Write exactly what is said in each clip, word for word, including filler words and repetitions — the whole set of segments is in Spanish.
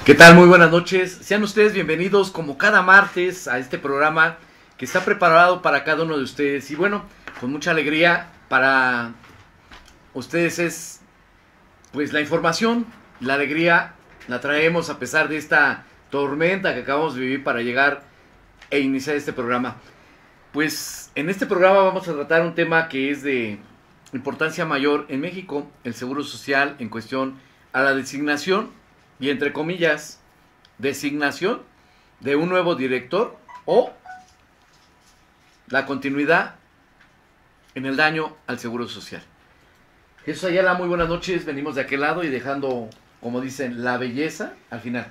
¿Qué tal? Muy buenas noches. Sean ustedes bienvenidos como cada martes a este programa que está preparado para cada uno de ustedes. Y bueno, con mucha alegría para ustedes es pues la información, la alegría la traemos a pesar de esta tormenta que acabamos de vivir para llegar e iniciar este programa. Pues en este programa vamos a tratar un tema que es de importancia mayor en México, el Seguro Social en cuestión a la designación y entre comillas, designación de un nuevo director o la continuidad en el daño al Seguro Social. Jesús Ayala, muy buenas noches, venimos de aquel lado y dejando, como dicen, la belleza al final.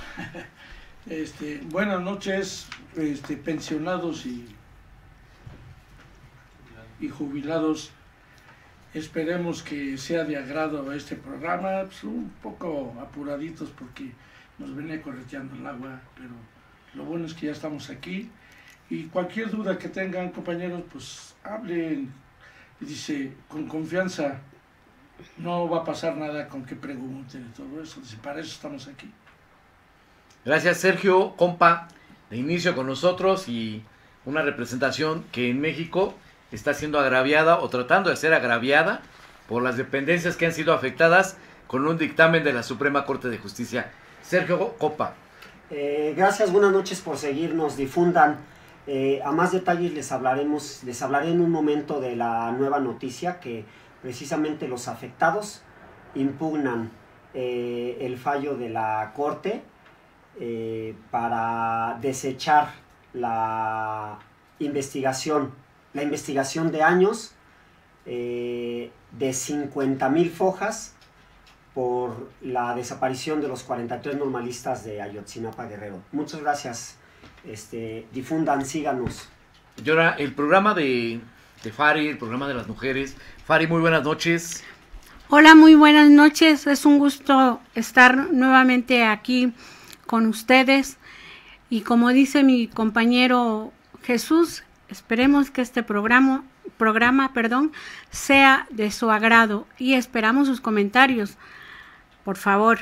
Este, buenas noches, este, pensionados y, y jubilados. Esperemos que sea de agrado este programa, pues un poco apuraditos porque nos venía correteando el agua, pero lo bueno es que ya estamos aquí. Y cualquier duda que tengan, compañeros, pues hablen, dice, con confianza, no va a pasar nada con que pregunten y todo eso, dice, para eso estamos aquí. Gracias, Sergio, compa, de inicio con nosotros y una representación que en México está siendo agraviada o tratando de ser agraviada por las dependencias que han sido afectadas con un dictamen de la Suprema Corte de Justicia. Sergio Copa. Eh, gracias, buenas noches por seguirnos, difundan. Eh, a más detalles les hablaremos, les hablaré en un momento de la nueva noticia que precisamente los afectados impugnan eh, el fallo de la Corte eh, para desechar la investigación la investigación de años eh, de cincuenta mil fojas por la desaparición de los cuarenta y tres normalistas de Ayotzinapa, Guerrero. Muchas gracias, este, difundan, síganos. Y ahora el programa de, de Fari, el programa de las mujeres. Fari, muy buenas noches. Hola, muy buenas noches, es un gusto estar nuevamente aquí con ustedes y como dice mi compañero Jesús, esperemos que este programa, programa perdón, sea de su agrado y esperamos sus comentarios, por favor.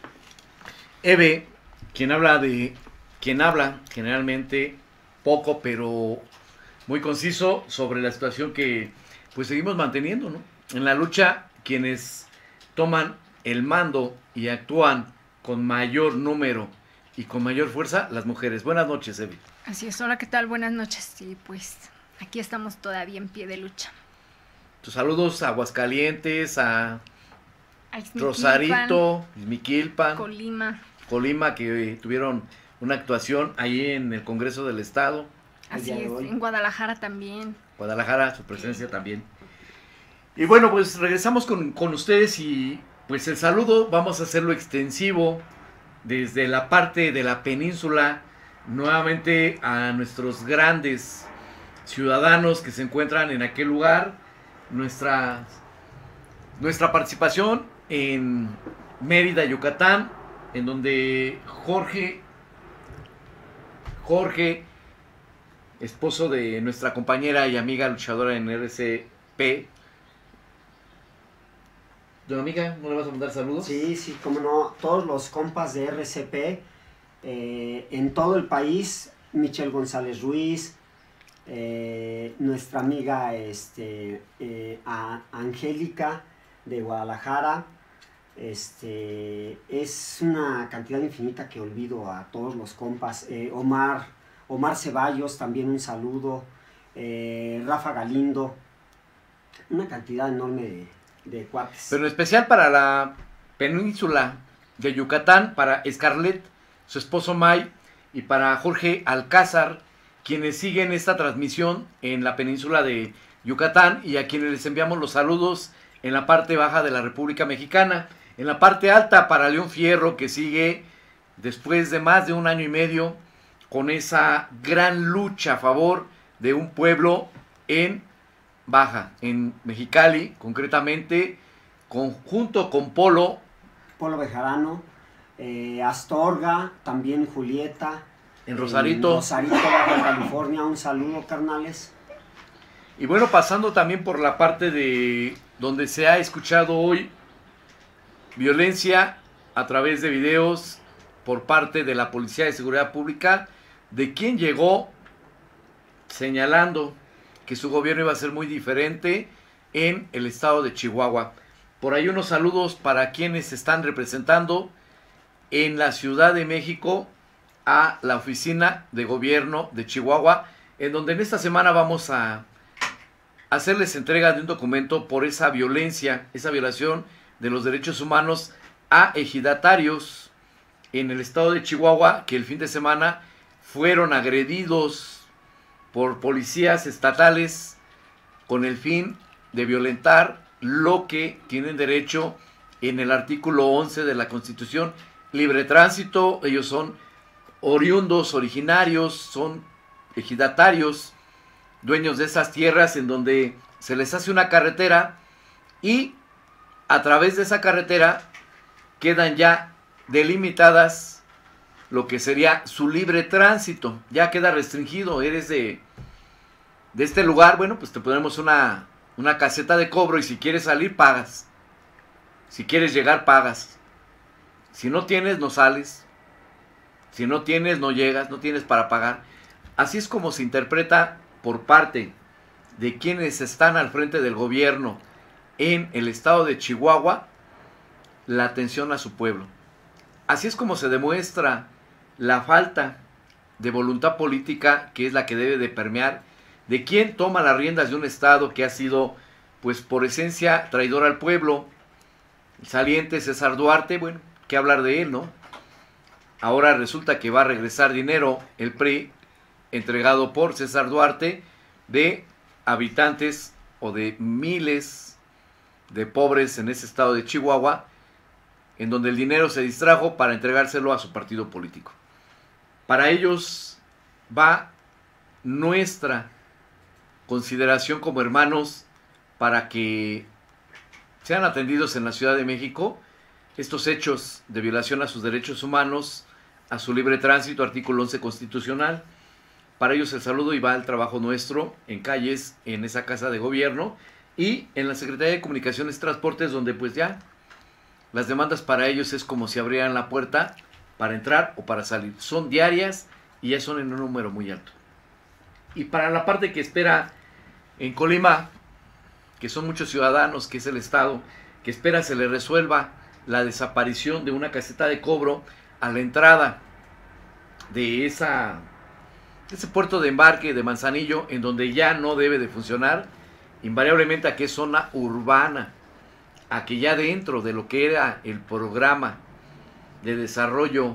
Eve, quien habla de, quien habla generalmente poco pero muy conciso sobre la situación que pues seguimos manteniendo, ¿no? En la lucha, quienes toman el mando y actúan con mayor número y con mayor fuerza, las mujeres. Buenas noches, Eve. Así es, hola, ¿qué tal? Buenas noches. Sí, pues aquí estamos todavía en pie de lucha. Tus saludos a Aguascalientes, a, a Rosarito, Izmiquilpan, Colima. Colima, que eh, tuvieron una actuación ahí en el Congreso del Estado. Así es, en Guadalajara también. Guadalajara, su presencia sí. También. Y bueno, pues regresamos con, con ustedes y pues el saludo vamos a hacerlo extensivo desde la parte de la península, nuevamente a nuestros grandes ciudadanos que se encuentran en aquel lugar, nuestra, nuestra participación en Mérida, Yucatán, en donde Jorge, Jorge, esposo de nuestra compañera y amiga luchadora en R C P, ¿tu amiga, no le vas a mandar saludos? Sí, sí, como no, todos los compas de R C P, Eh, en todo el país, Michelle González Ruiz, eh, nuestra amiga este, eh, a Angélica de Guadalajara, este, es una cantidad infinita que olvido a todos los compas, eh, Omar, Omar Ceballos, también un saludo, eh, Rafa Galindo, una cantidad enorme de, de cuates. Pero en especial para la península de Yucatán, para Scarlett, su esposo May, y para Jorge Alcázar, quienes siguen esta transmisión en la península de Yucatán y a quienes les enviamos los saludos en la parte baja de la República Mexicana. En la parte alta para León Fierro, que sigue después de más de un año y medio con esa gran lucha a favor de un pueblo en Baja, en Mexicali, concretamente, junto con Polo. Polo Bejarano. Eh, Astorga, también Julieta, en Rosarito, en Rosarito, Baja California, un saludo, carnales. Y bueno, pasando también por la parte de donde se ha escuchado hoy violencia a través de videos por parte de la Policía de Seguridad Pública, de quien llegó señalando que su gobierno iba a ser muy diferente en el estado de Chihuahua. Por ahí unos saludos para quienes están representando en la Ciudad de México a la Oficina de Gobierno de Chihuahua, en donde en esta semana vamos a hacerles entrega de un documento por esa violencia, esa violación de los derechos humanos a ejidatarios en el estado de Chihuahua, que el fin de semana fueron agredidos por policías estatales con el fin de violentar lo que tienen derecho en el artículo once de la Constitución, libre tránsito. Ellos son oriundos, originarios, son ejidatarios, dueños de esas tierras en donde se les hace una carretera y a través de esa carretera quedan ya delimitadas lo que sería su libre tránsito. Ya queda restringido, eres de, de este lugar, bueno, pues te ponemos una, una caseta de cobro y si quieres salir pagas, si quieres llegar pagas, si no tienes no sales, si no tienes no llegas, no tienes para pagar. Así es como se interpreta por parte de quienes están al frente del gobierno en el estado de Chihuahua la atención a su pueblo. Así es como se demuestra la falta de voluntad política, que es la que debe de permear de quien toma las riendas de un estado que ha sido, pues por esencia, traidor al pueblo. El saliente César Duarte, bueno, qué hablar de él, ¿no? Ahora resulta que va a regresar dinero el P R I entregado por César Duarte de habitantes o de miles de pobres en ese estado de Chihuahua, en donde el dinero se distrajo para entregárselo a su partido político. Para ellos va nuestra consideración como hermanos para que sean atendidos en la Ciudad de México estos hechos de violación a sus derechos humanos, a su libre tránsito, artículo once constitucional. Para ellos el saludo y va el trabajo nuestro en calles, en esa casa de gobierno y en la Secretaría de Comunicaciones y Transportes, donde pues ya las demandas para ellos es como si abrieran la puerta para entrar o para salir. Son diarias y ya son en un número muy alto. Y para la parte que espera en Colima, que son muchos ciudadanos, que es el estado, que espera se le resuelva la desaparición de una caseta de cobro a la entrada de esa, ese puerto de embarque de Manzanillo, en donde ya no debe de funcionar, invariablemente a que es zona urbana, a que ya dentro de lo que era el programa de desarrollo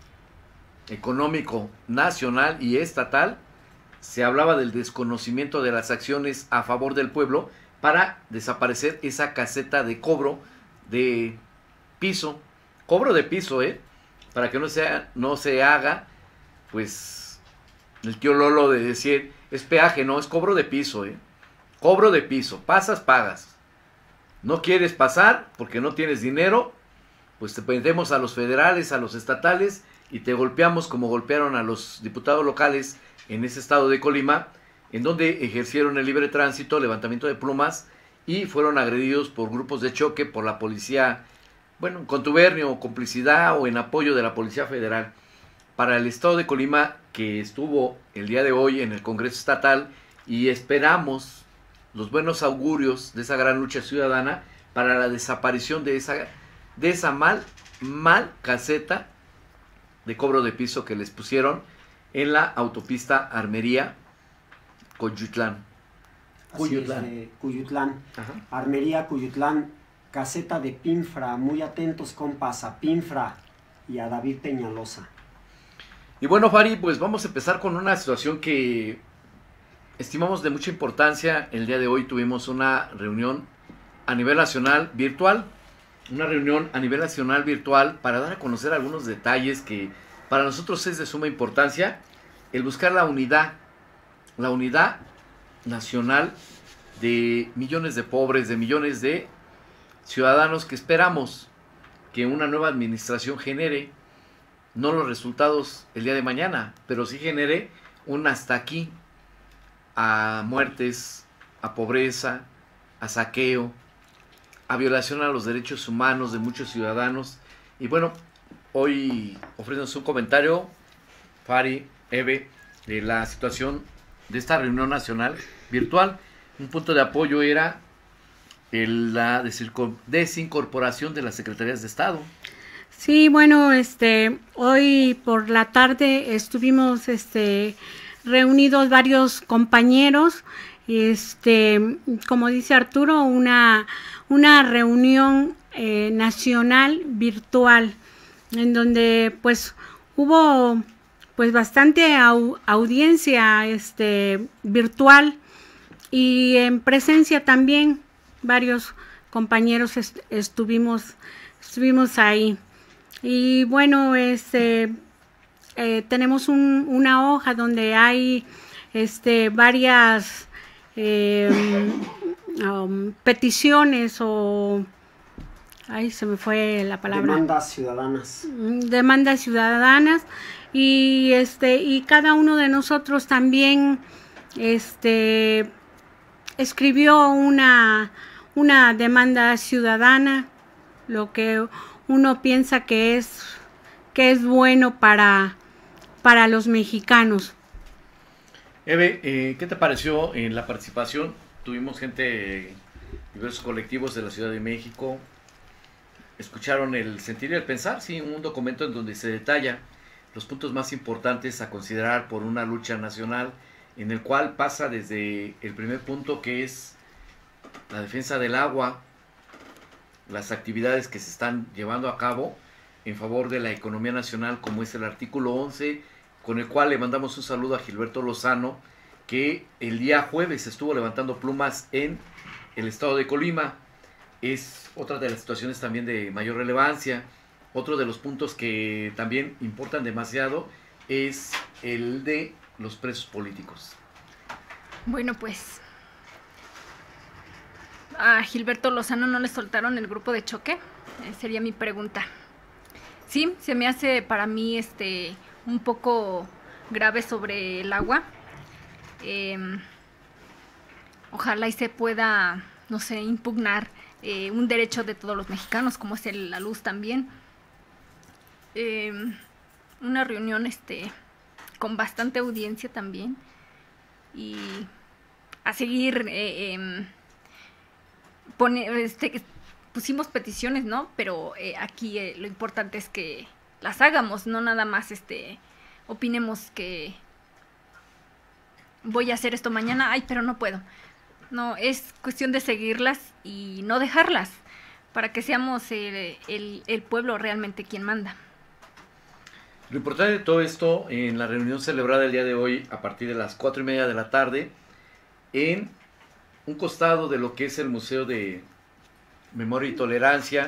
económico nacional y estatal, se hablaba del desconocimiento de las acciones a favor del pueblo para desaparecer esa caseta de cobro de piso, cobro de piso, ¿eh? Para que no, sea, no se haga, pues, el tío Lolo de decir, es peaje, no, es cobro de piso, ¿eh? Cobro de piso, pasas, pagas. No quieres pasar porque no tienes dinero, pues te prendemos a los federales, a los estatales y te golpeamos como golpearon a los diputados locales en ese estado de Colima, en donde ejercieron el libre tránsito, levantamiento de plumas y fueron agredidos por grupos de choque, por la policía, bueno, en contubernio o complicidad o en apoyo de la Policía Federal. Para el estado de Colima, que estuvo el día de hoy en el Congreso Estatal, y esperamos los buenos augurios de esa gran lucha ciudadana para la desaparición de esa, de esa mal, mal caseta de cobro de piso que les pusieron en la autopista Armería Cuyutlán. Cuyutlán. Así es, Cuyutlán. Ajá. Armería Cuyutlán, caseta de Pinfra. Muy atentos, compas, a Pinfra y a David Peñalosa. Y bueno, Fari, pues vamos a empezar con una situación que estimamos de mucha importancia. El día de hoy tuvimos una reunión a nivel nacional virtual, una reunión a nivel nacional virtual para dar a conocer algunos detalles que para nosotros es de suma importancia, el buscar la unidad, la unidad nacional de millones de pobres, de millones de ciudadanos que esperamos que una nueva administración genere, no los resultados el día de mañana, pero sí genere un hasta aquí a muertes, a pobreza, a saqueo, a violación a los derechos humanos de muchos ciudadanos. Y bueno, hoy ofrécenos un comentario, Fari, Eve, de la situación de esta reunión nacional virtual. Un punto de apoyo era el, la desincorporación de las secretarías de Estado. Sí, bueno, este, hoy por la tarde estuvimos, este, reunidos varios compañeros, este, como dice Arturo, una, una reunión eh, nacional virtual, en donde pues hubo pues bastante au audiencia este, virtual y en presencia también varios compañeros est estuvimos, estuvimos ahí. Y bueno, este, eh, tenemos un, una hoja donde hay este, varias eh, um, peticiones o... Ay, se me fue la palabra. Demandas ciudadanas. Demandas ciudadanas y este y cada uno de nosotros también este escribió una una demanda ciudadana, lo que uno piensa que es que es bueno para para los mexicanos. Eve, eh, ¿qué te pareció en la participación? Tuvimos gente, diversos colectivos de la Ciudad de México. Escucharon el sentir y el pensar, sí, un documento en donde se detalla los puntos más importantes a considerar por una lucha nacional, en el cual pasa desde el primer punto, que es la defensa del agua, las actividades que se están llevando a cabo en favor de la economía nacional, como es el artículo once, con el cual le mandamos un saludo a Gilberto Lozano, que el día jueves estuvo levantando plumas en el estado de Colima. Es otra de las situaciones también de mayor relevancia. Otro de los puntos que también importan demasiado es el de los presos políticos. Bueno, pues a Gilberto Lozano no le soltaron el grupo de choque, eh, sería mi pregunta. Sí, se me hace para mí este un poco grave sobre el agua. Eh, ojalá y se pueda, no sé, impugnar Eh, un derecho de todos los mexicanos, como es el, la luz también. Eh, una reunión este, con bastante audiencia también. Y a seguir, eh, eh, pone, este, pusimos peticiones, ¿no? Pero eh, aquí eh, lo importante es que las hagamos, no nada más este, opinemos que voy a hacer esto mañana, ay, pero no puedo. No, es cuestión de seguirlas y no dejarlas, para que seamos el, el, el pueblo realmente quien manda. Lo importante de todo esto, en la reunión celebrada el día de hoy, a partir de las cuatro y media de la tarde, en un costado de lo que es el Museo de Memoria y Tolerancia,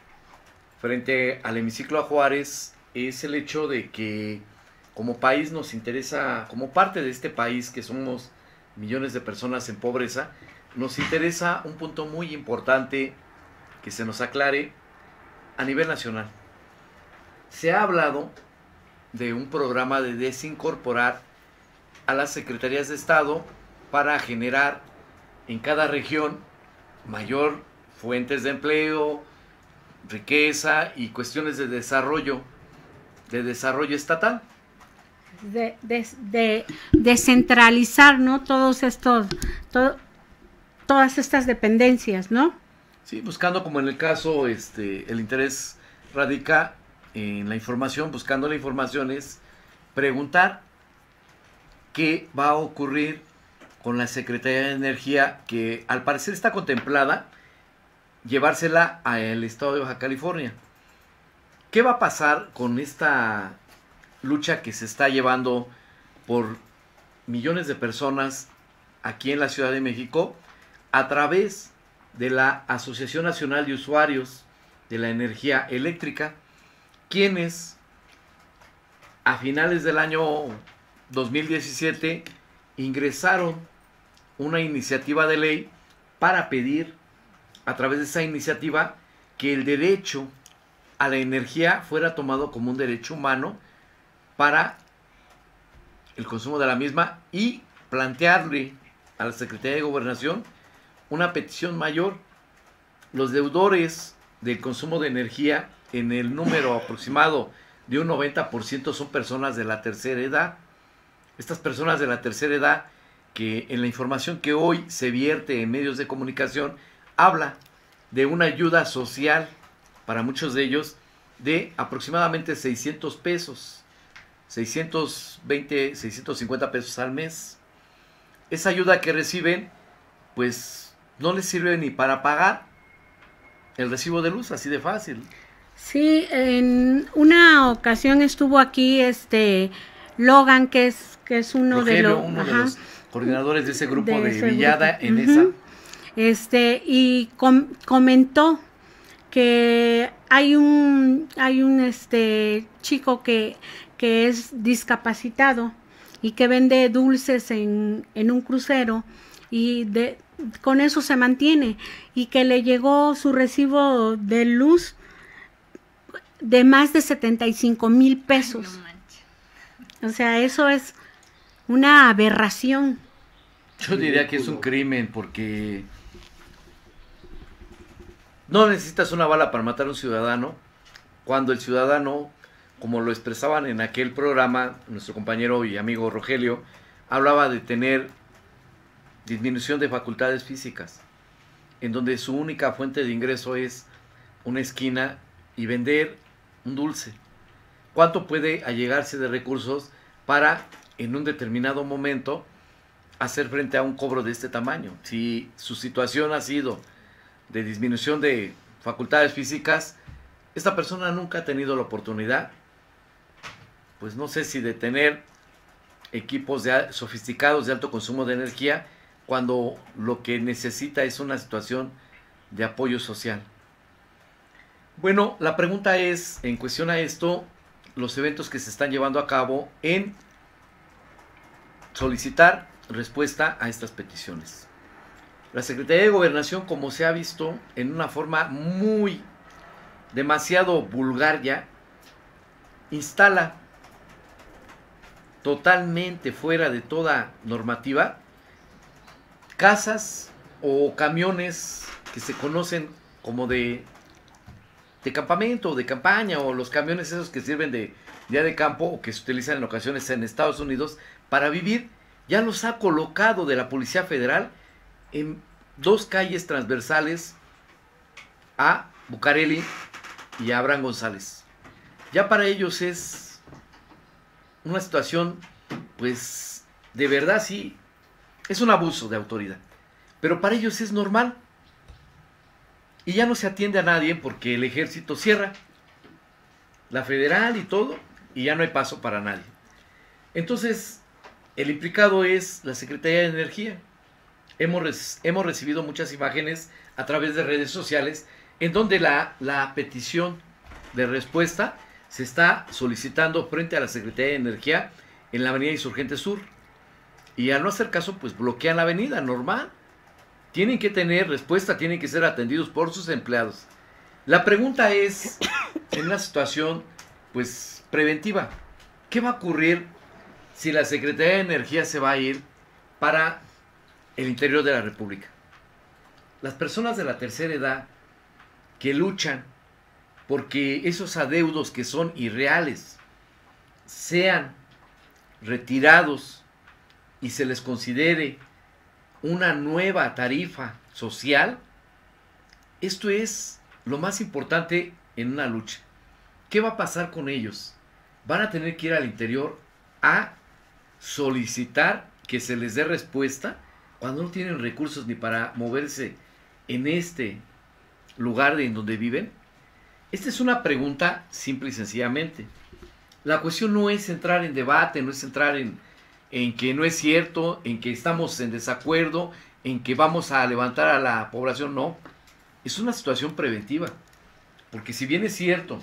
frente al hemiciclo a Juárez, es el hecho de que como país nos interesa, como parte de este país que somos millones de personas en pobreza, nos interesa un punto muy importante que se nos aclare a nivel nacional. Se ha hablado de un programa de desincorporar a las secretarías de Estado para generar en cada región mayor fuentes de empleo, riqueza y cuestiones de desarrollo, de desarrollo estatal. De, de, de descentralizar, ¿no? Todos estos, to, todas estas dependencias, ¿no? Sí, buscando, como en el caso, este, el interés radica en la información, buscando la información es preguntar qué va a ocurrir con la Secretaría de Energía, que al parecer está contemplada llevársela al estado de Baja California. ¿Qué va a pasar con esta lucha que se está llevando por millones de personas aquí en la Ciudad de México a través de la Asociación Nacional de Usuarios de la Energía Eléctrica, quienes a finales del año dos mil diecisiete ingresaron una iniciativa de ley para pedir a través de esa iniciativa que el derecho a la energía fuera tomado como un derecho humano para el consumo de la misma y plantearle a la Secretaría de Gobernación una petición mayor. Los deudores del consumo de energía en el número aproximado de un noventa por ciento son personas de la tercera edad. Estas personas de la tercera edad, que en la información que hoy se vierte en medios de comunicación, habla de una ayuda social para muchos de ellos de aproximadamente seiscientos pesos, seiscientos veinte, seiscientos cincuenta pesos al mes. Esa ayuda que reciben, pues no les sirve ni para pagar el recibo de luz, así de fácil. Sí, en una ocasión estuvo aquí este Logan, que es que es uno Rogelio, de los, uno ajá, de los coordinadores de ese grupo de, de ese Villada grupo. en Uh-huh. esa. Este, y com- comentó que hay un hay un este chico que, que es discapacitado y que vende dulces en, en un crucero y de con eso se mantiene, y que le llegó su recibo de luz de más de setenta y cinco mil pesos. No manches. O sea, eso es una aberración. Yo diría que es un crimen porque no necesitas una bala para matar a un ciudadano, cuando el ciudadano, como lo expresaban en aquel programa, nuestro compañero y amigo Rogelio, hablaba de tener disminución de facultades físicas, en donde su única fuente de ingreso es una esquina y vender un dulce. ¿Cuánto puede allegarse de recursos para, en un determinado momento, hacer frente a un cobro de este tamaño? Si su situación ha sido de disminución de facultades físicas, esta persona nunca ha tenido la oportunidad, pues no sé si de tener equipos de, sofisticados de alto consumo de energía, cuando lo que necesita es una situación de apoyo social. Bueno, la pregunta es, en cuestión a esto, los eventos que se están llevando a cabo en solicitar respuesta a estas peticiones. La Secretaría de Gobernación, como se ha visto en una forma muy, demasiado vulgar ya, instala totalmente fuera de toda normativa casas o camiones que se conocen como de, de campamento o de campaña, o los camiones esos que sirven de día de campo o que se utilizan en ocasiones en Estados Unidos para vivir. Ya los ha colocado de la Policía Federal en dos calles transversales a Bucareli y a Abraham González. Ya para ellos es una situación, pues, de verdad sí, es un abuso de autoridad. Pero para ellos es normal. Y ya no se atiende a nadie porque el ejército cierra, la federal y todo, y ya no hay paso para nadie. Entonces, el implicado es la Secretaría de Energía. Hemos, hemos recibido muchas imágenes a través de redes sociales en donde la, la petición de respuesta se está solicitando frente a la Secretaría de Energía en la avenida Insurgente Sur. Y al no hacer caso, pues bloquean la avenida, normal. Tienen que tener respuesta, tienen que ser atendidos por sus empleados. La pregunta es, en una situación, pues, preventiva, ¿qué va a ocurrir si la Secretaría de Energía se va a ir para el interior de la República? Las personas de la tercera edad que luchan porque esos adeudos que son irreales sean retirados y se les considere una nueva tarifa social, esto es lo más importante en una lucha. ¿Qué va a pasar con ellos? Van a tener que ir al interior a solicitar que se les dé respuesta cuando no tienen recursos ni para moverse en este lugar en donde viven. Esta es una pregunta simple y sencillamente. La cuestión no es entrar en debate, no es entrar en, en que no es cierto, en que estamos en desacuerdo, en que vamos a levantar a la población, no. Es una situación preventiva. Porque si bien es cierto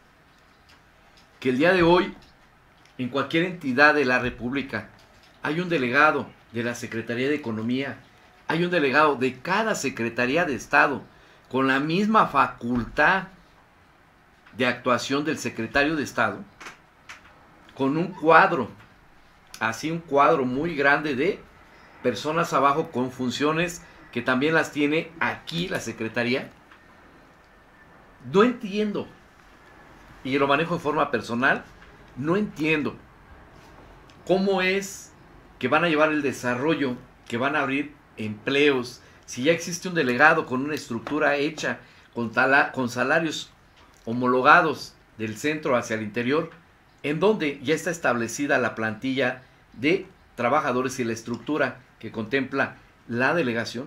que el día de hoy en cualquier entidad de la República hay un delegado de la Secretaría de Economía, hay un delegado de cada Secretaría de Estado con la misma facultad de actuación del secretario de Estado, con un cuadro, así un cuadro muy grande de personas abajo con funciones que también las tiene aquí la Secretaría. No entiendo y lo manejo de forma personal, no entiendo cómo es que van a llevar el desarrollo, que van a abrir empleos, si ya existe un delegado con una estructura hecha, con, tala, con salarios homologados del centro hacia el interior, en donde ya está establecida la plantilla de trabajadores y la estructura que contempla la delegación.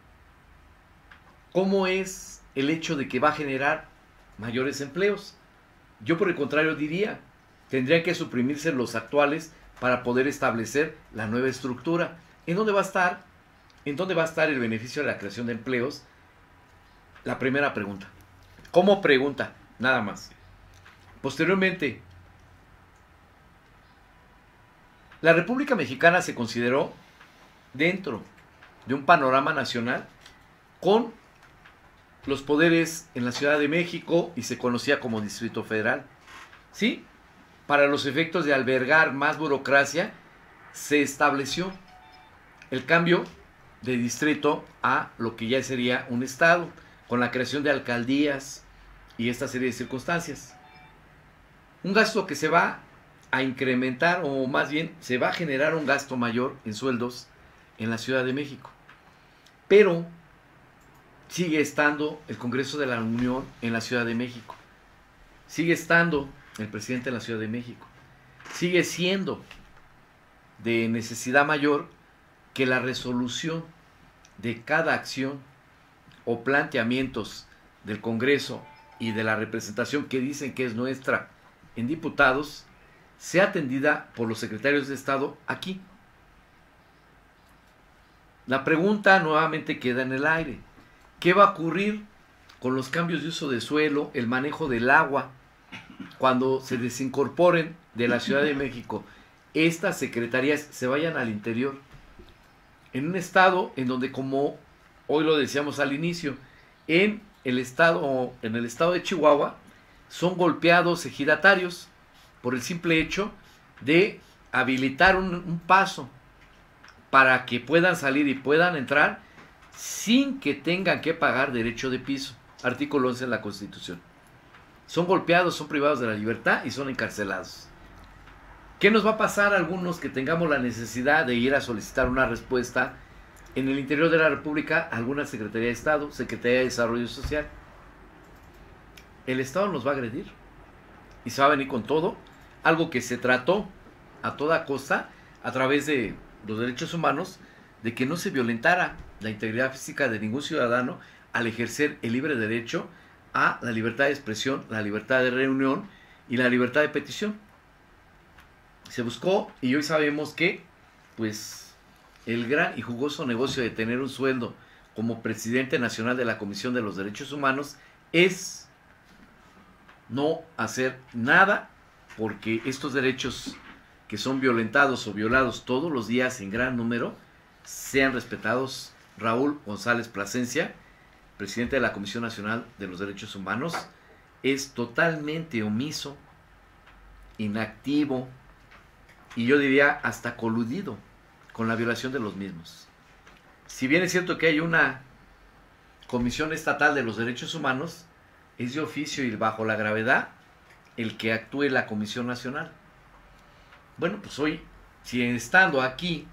¿Cómo es el hecho de que va a generar mayores empleos? Yo por el contrario diría, tendrían que suprimirse los actuales para poder establecer la nueva estructura. ¿En dónde va a estar? ¿En dónde va a estar el beneficio de la creación de empleos? La primera pregunta. ¿Cómo pregunta? Nada más. Posteriormente, la República Mexicana se consideró dentro de un panorama nacional con los poderes en la Ciudad de México y se conocía como Distrito Federal. ¿Sí? Para los efectos de albergar más burocracia, se estableció el cambio de distrito a lo que ya sería un estado, con la creación de alcaldías y esta serie de circunstancias. Un gasto que se va a incrementar, o más bien se va a generar un gasto mayor en sueldos en la Ciudad de México. Pero sigue estando el Congreso de la Unión en la Ciudad de México. Sigue estando el presidente en la Ciudad de México. Sigue siendo de necesidad mayor que la resolución de cada acción o planteamientos del Congreso y de la representación que dicen que es nuestra en diputados sea atendida por los secretarios de Estado aquí. La pregunta nuevamente queda en el aire. ¿Qué va a ocurrir con los cambios de uso de suelo, el manejo del agua, cuando se desincorporen de la Ciudad de México estas secretarías, se vayan al interior? En un estado en donde, como hoy lo decíamos al inicio, en el estado, en el estado de Chihuahua, son golpeados ejidatarios por el simple hecho de habilitar un, un paso para que puedan salir y puedan entrar sin que tengan que pagar derecho de piso. Artículo once de la Constitución. Son golpeados, son privados de la libertad y son encarcelados. ¿Qué nos va a pasar a algunos que tengamos la necesidad de ir a solicitar una respuesta en el interior de la República a alguna Secretaría de Estado, Secretaría de Desarrollo Social? El Estado nos va a agredir y se va a venir con todo, algo que se trató a toda costa a través de los derechos humanos, de que no se violentara la integridad física de ningún ciudadano al ejercer el libre derecho a la libertad de expresión, la libertad de reunión y la libertad de petición. Se buscó, y hoy sabemos que pues el gran y jugoso negocio de tener un sueldo como presidente nacional de la Comisión de los Derechos Humanos es no hacer nada porque estos derechos que son violentados o violados todos los días en gran número sean respetados. Raúl González Plasencia, presidente de la Comisión Nacional de los Derechos Humanos, es totalmente omiso, inactivo y yo diría hasta coludido con la violación de los mismos. Si bien es cierto que hay una Comisión Estatal de los Derechos Humanos, es de oficio y bajo la gravedad el que actúe la Comisión Nacional. Bueno, pues hoy, si estando aquí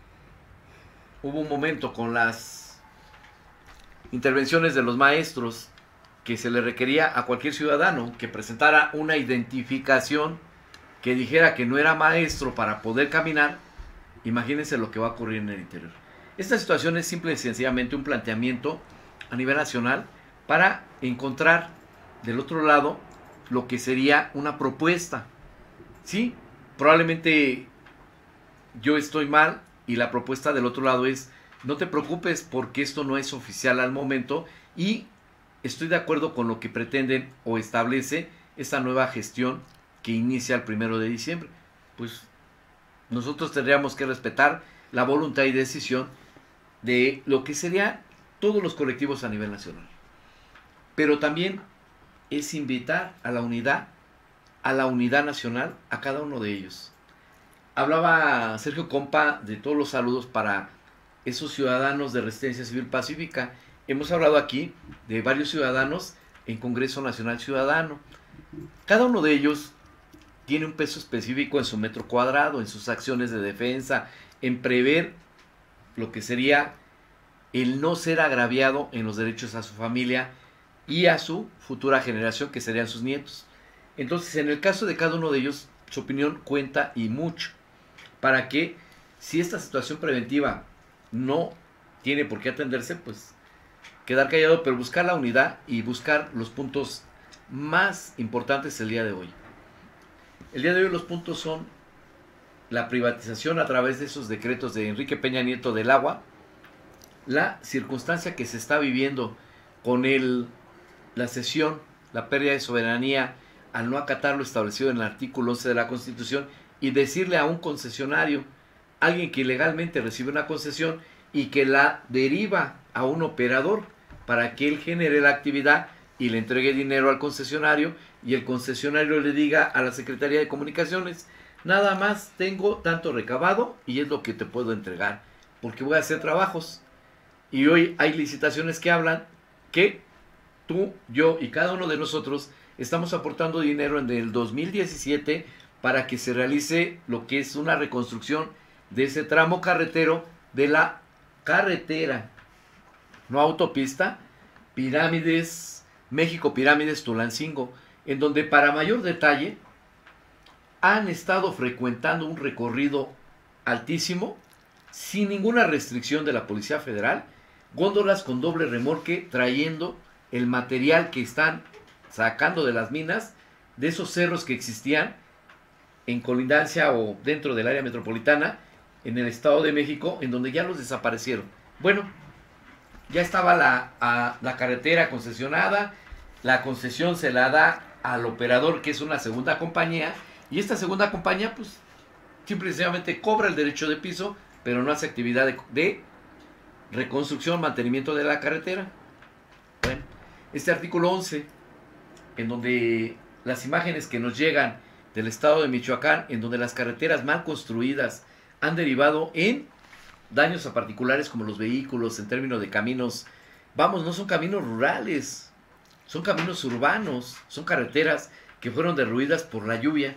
hubo un momento con las intervenciones de los maestros que se le requería a cualquier ciudadano que presentara una identificación que dijera que no era maestro para poder caminar, imagínense lo que va a ocurrir en el interior. Esta situación es simple y sencillamente un planteamiento a nivel nacional para encontrar del otro lado lo que sería una propuesta. Sí, probablemente yo estoy mal y la propuesta del otro lado es: no te preocupes porque esto no es oficial al momento, y estoy de acuerdo con lo que pretenden o establece esta nueva gestión que inicia el primero de diciembre. Pues nosotros tendríamos que respetar la voluntad y decisión de lo que serían todos los colectivos a nivel nacional. Pero también es invitar a la unidad, a la unidad nacional, a cada uno de ellos. Hablaba Sergio Compa de todos los saludos para esos ciudadanos de Resistencia Civil Pacífica. Hemos hablado aquí de varios ciudadanos en Congreso Nacional Ciudadano. Cada uno de ellos tiene un peso específico en su metro cuadrado, en sus acciones de defensa, en prever lo que sería el no ser agraviado en los derechos a su familia y a su futura generación, que serían sus nietos. Entonces, en el caso de cada uno de ellos, su opinión cuenta y mucho, para que si esta situación preventiva no tiene por qué atenderse, pues quedar callado, pero buscar la unidad y buscar los puntos más importantes el día de hoy. El día de hoy los puntos son la privatización a través de esos decretos de Enrique Peña Nieto del agua, la circunstancia que se está viviendo con el, la cesión, la pérdida de soberanía al no acatar lo establecido en el artículo once de la Constitución y decirle a un concesionario, alguien que ilegalmente recibe una concesión y que la deriva a un operador para que él genere la actividad y le entregue dinero al concesionario y el concesionario le diga a la Secretaría de Comunicaciones, nada más tengo tanto recabado y es lo que te puedo entregar, porque voy a hacer trabajos. Y hoy hay licitaciones que hablan que tú, yo y cada uno de nosotros estamos aportando dinero en el dos mil diecisiete para que se realice lo que es una reconstrucción de ese tramo carretero de la carretera, no autopista, Pirámides, México Pirámides Tulancingo, en donde para mayor detalle han estado frecuentando un recorrido altísimo, sin ninguna restricción de la Policía Federal, góndolas con doble remolque trayendo el material que están sacando de las minas, de esos cerros que existían en colindancia o dentro del área metropolitana, en el Estado de México, en donde ya los desaparecieron. Bueno, ya estaba la, a, la carretera concesionada, la concesión se la da al operador, que es una segunda compañía, y esta segunda compañía, pues, simple y sencillamente cobra el derecho de piso, pero no hace actividad de, de reconstrucción, mantenimiento de la carretera. Bueno, este artículo once, en donde las imágenes que nos llegan del estado de Michoacán, en donde las carreteras mal construidas han derivado en daños a particulares como los vehículos, en términos de caminos, vamos, no son caminos rurales, son caminos urbanos, son carreteras que fueron derruidas por la lluvia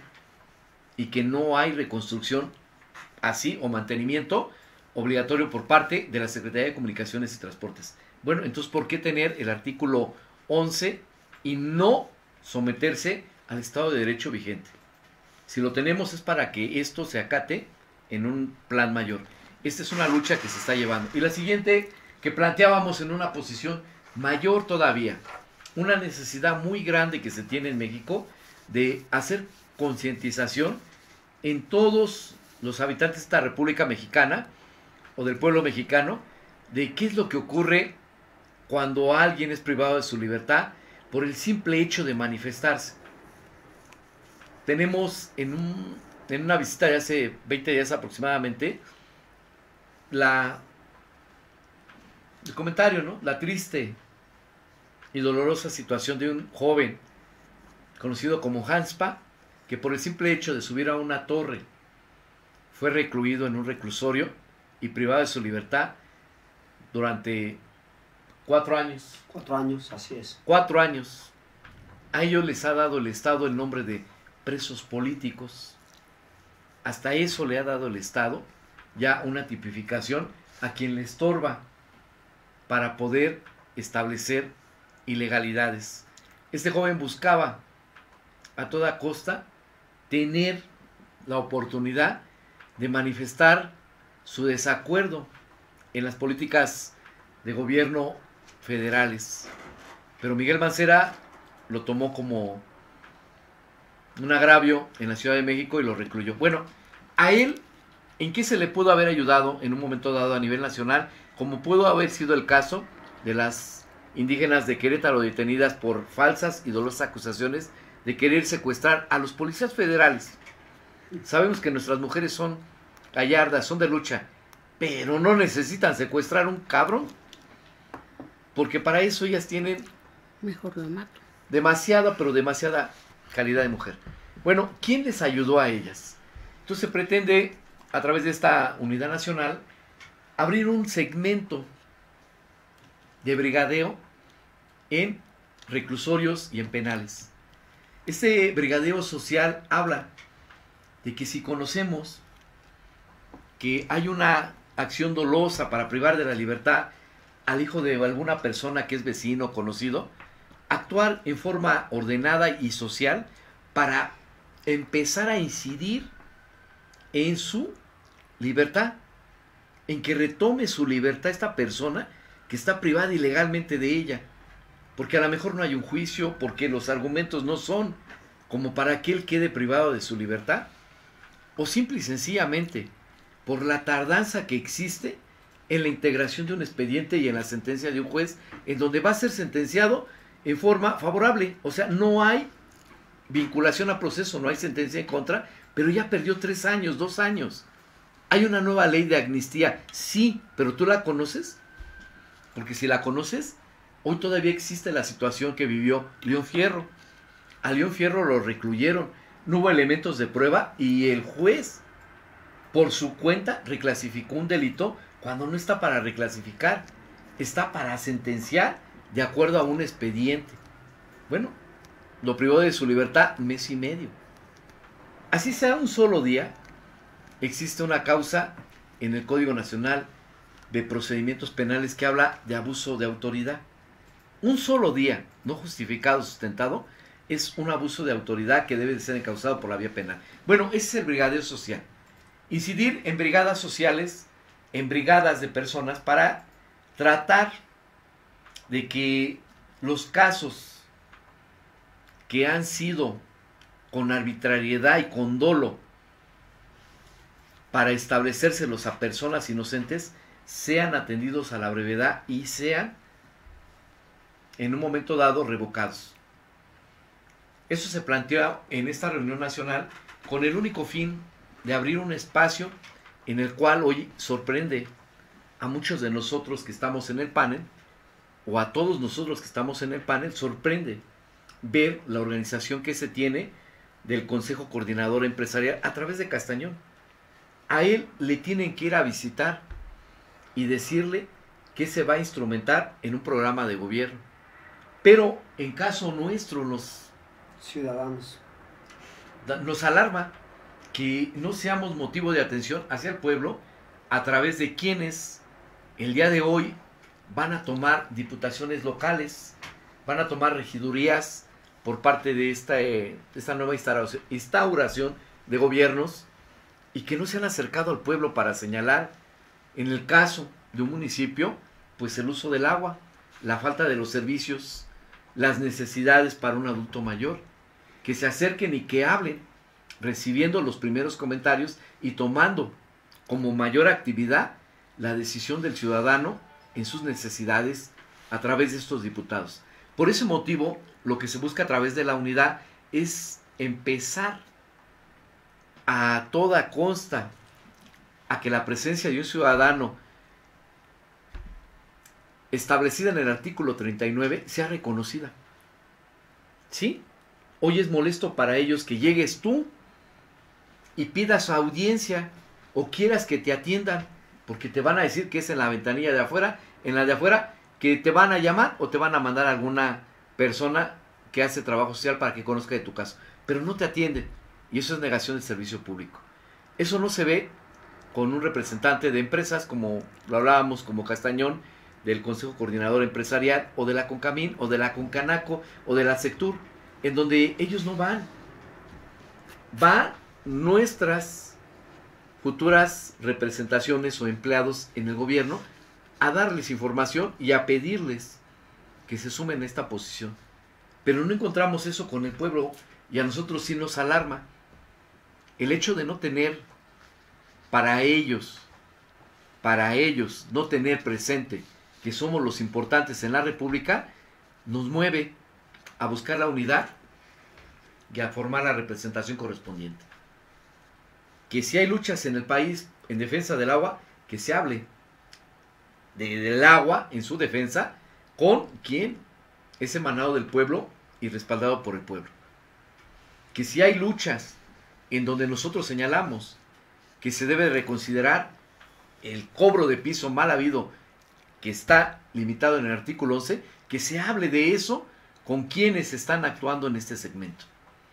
y que no hay reconstrucción así o mantenimiento obligatorio por parte de la Secretaría de Comunicaciones y Transportes. Bueno, entonces, ¿por qué tener el artículo once y no someterse al Estado de Derecho vigente? Si lo tenemos es para que esto se acate en un plan mayor. Esta es una lucha que se está llevando. Y la siguiente, que planteábamos en una posición mayor todavía, una necesidad muy grande que se tiene en México de hacer concientización en todos los habitantes de esta República Mexicana o del pueblo mexicano de qué es lo que ocurre cuando alguien es privado de su libertad por el simple hecho de manifestarse. Tenemos en, un, en una visita de hace veinte días aproximadamente la, el comentario, ¿no? La triste y dolorosa situación de un joven conocido como Hanspa, que por el simple hecho de subir a una torre fue recluido en un reclusorio y privado de su libertad durante cuatro años. Cuatro años, así es. Cuatro años. A ellos les ha dado el Estado el nombre de presos políticos. Hasta eso le ha dado el Estado ya una tipificación a quien le estorba para poder establecer ilegalidades. Este joven buscaba a toda costa tener la oportunidad de manifestar su desacuerdo en las políticas de gobierno federales. Pero Miguel Mancera lo tomó como un agravio en la Ciudad de México y lo recluyó. Bueno, a él, ¿en qué se le pudo haber ayudado en un momento dado a nivel nacional? Como pudo haber sido el caso de las indígenas de Querétaro detenidas por falsas y dolorosas acusaciones de querer secuestrar a los policías federales. Sabemos que nuestras mujeres son gallardas, son de lucha, pero no necesitan secuestrar un cabrón, porque para eso ellas tienen Mejor lo mato. demasiada, pero demasiada calidad de mujer. Bueno, ¿quién les ayudó a ellas? Entonces se pretende, a través de esta unidad nacional, abrir un segmento de brigadeo en reclusorios y en penales. Este brigadeo social habla de que si conocemos que hay una acción dolosa para privar de la libertad al hijo de alguna persona que es vecino o conocido, actuar en forma ordenada y social para empezar a incidir en su libertad, en que retome su libertad esta persona que está privada ilegalmente de ella, porque a lo mejor no hay un juicio, porque los argumentos no son como para que él quede privado de su libertad, o simple y sencillamente por la tardanza que existe en la integración de un expediente y en la sentencia de un juez, en donde va a ser sentenciado en forma favorable. O sea, no hay vinculación a proceso, no hay sentencia en contra, pero ya perdió tres años, dos años. Hay una nueva ley de amnistía, sí, pero ¿tú la conoces? Porque si la conoces, hoy todavía existe la situación que vivió León Fierro. A León Fierro lo recluyeron, no hubo elementos de prueba y el juez, por su cuenta, reclasificó un delito cuando no está para reclasificar, está para sentenciar de acuerdo a un expediente. Bueno, lo privó de su libertad mes y medio. Así sea un solo día, existe una causa en el Código Nacional de Procedimientos Penales que habla de abuso de autoridad. Un solo día, no justificado, sustentado, es un abuso de autoridad que debe de ser encausado por la vía penal. Bueno, ese es el brigadeo social. Incidir en brigadas sociales, en brigadas de personas para tratar de que los casos que han sido con arbitrariedad y con dolo para establecérselos a personas inocentes sean atendidos a la brevedad y sean en un momento dado revocados. Eso se planteó en esta reunión nacional con el único fin de abrir un espacio en el cual hoy sorprende a muchos de nosotros que estamos en el panel, o a todos nosotros que estamos en el panel, sorprende ver la organización que se tiene del Consejo Coordinador Empresarial a través de Castañón. A él le tienen que ir a visitar y decirle que se va a instrumentar en un programa de gobierno. Pero en caso nuestro nos, ciudadanos, nos alarma que no seamos motivo de atención hacia el pueblo a través de quienes el día de hoy van a tomar diputaciones locales, van a tomar regidurías por parte de esta, eh, esta nueva instauración, instauración de gobiernos, y que no se han acercado al pueblo para señalar, en el caso de un municipio, pues el uso del agua, la falta de los servicios, las necesidades para un adulto mayor, que se acerquen y que hablen, recibiendo los primeros comentarios y tomando como mayor actividad la decisión del ciudadano en sus necesidades a través de estos diputados. Por ese motivo, lo que se busca a través de la unidad es empezar a toda costa a que la presencia de un ciudadano establecida en el artículo treinta y nueve sea reconocida. ¿Sí? Hoy es molesto para ellos que llegues tú y pidas audiencia o quieras que te atiendan, porque te van a decir que es en la ventanilla de afuera, en la de afuera, que te van a llamar o te van a mandar a alguna persona que hace trabajo social para que conozca de tu caso, pero no te atienden, y eso es negación de servicio público. Eso no se ve con un representante de empresas, como lo hablábamos, como Castañón, del Consejo Coordinador Empresarial, o de la CONCAMIN, o de la CONCANACO, o de la SECTUR, en donde ellos no van. Van nuestras futuras representaciones o empleados en el gobierno a darles información y a pedirles que se sumen a esta posición. Pero no encontramos eso con el pueblo, y a nosotros sí nos alarma el hecho de no tener para ellos, para ellos no tener presente que somos los importantes en la República, nos mueve a buscar la unidad y a formar la representación correspondiente. Que si hay luchas en el país en defensa del agua, que se hable de, del agua en su defensa con quien es emanado del pueblo y respaldado por el pueblo. Que si hay luchas en donde nosotros señalamos que se debe reconsiderar el cobro de piso mal habido que está limitado en el artículo once, que se hable de eso con quienes están actuando en este segmento.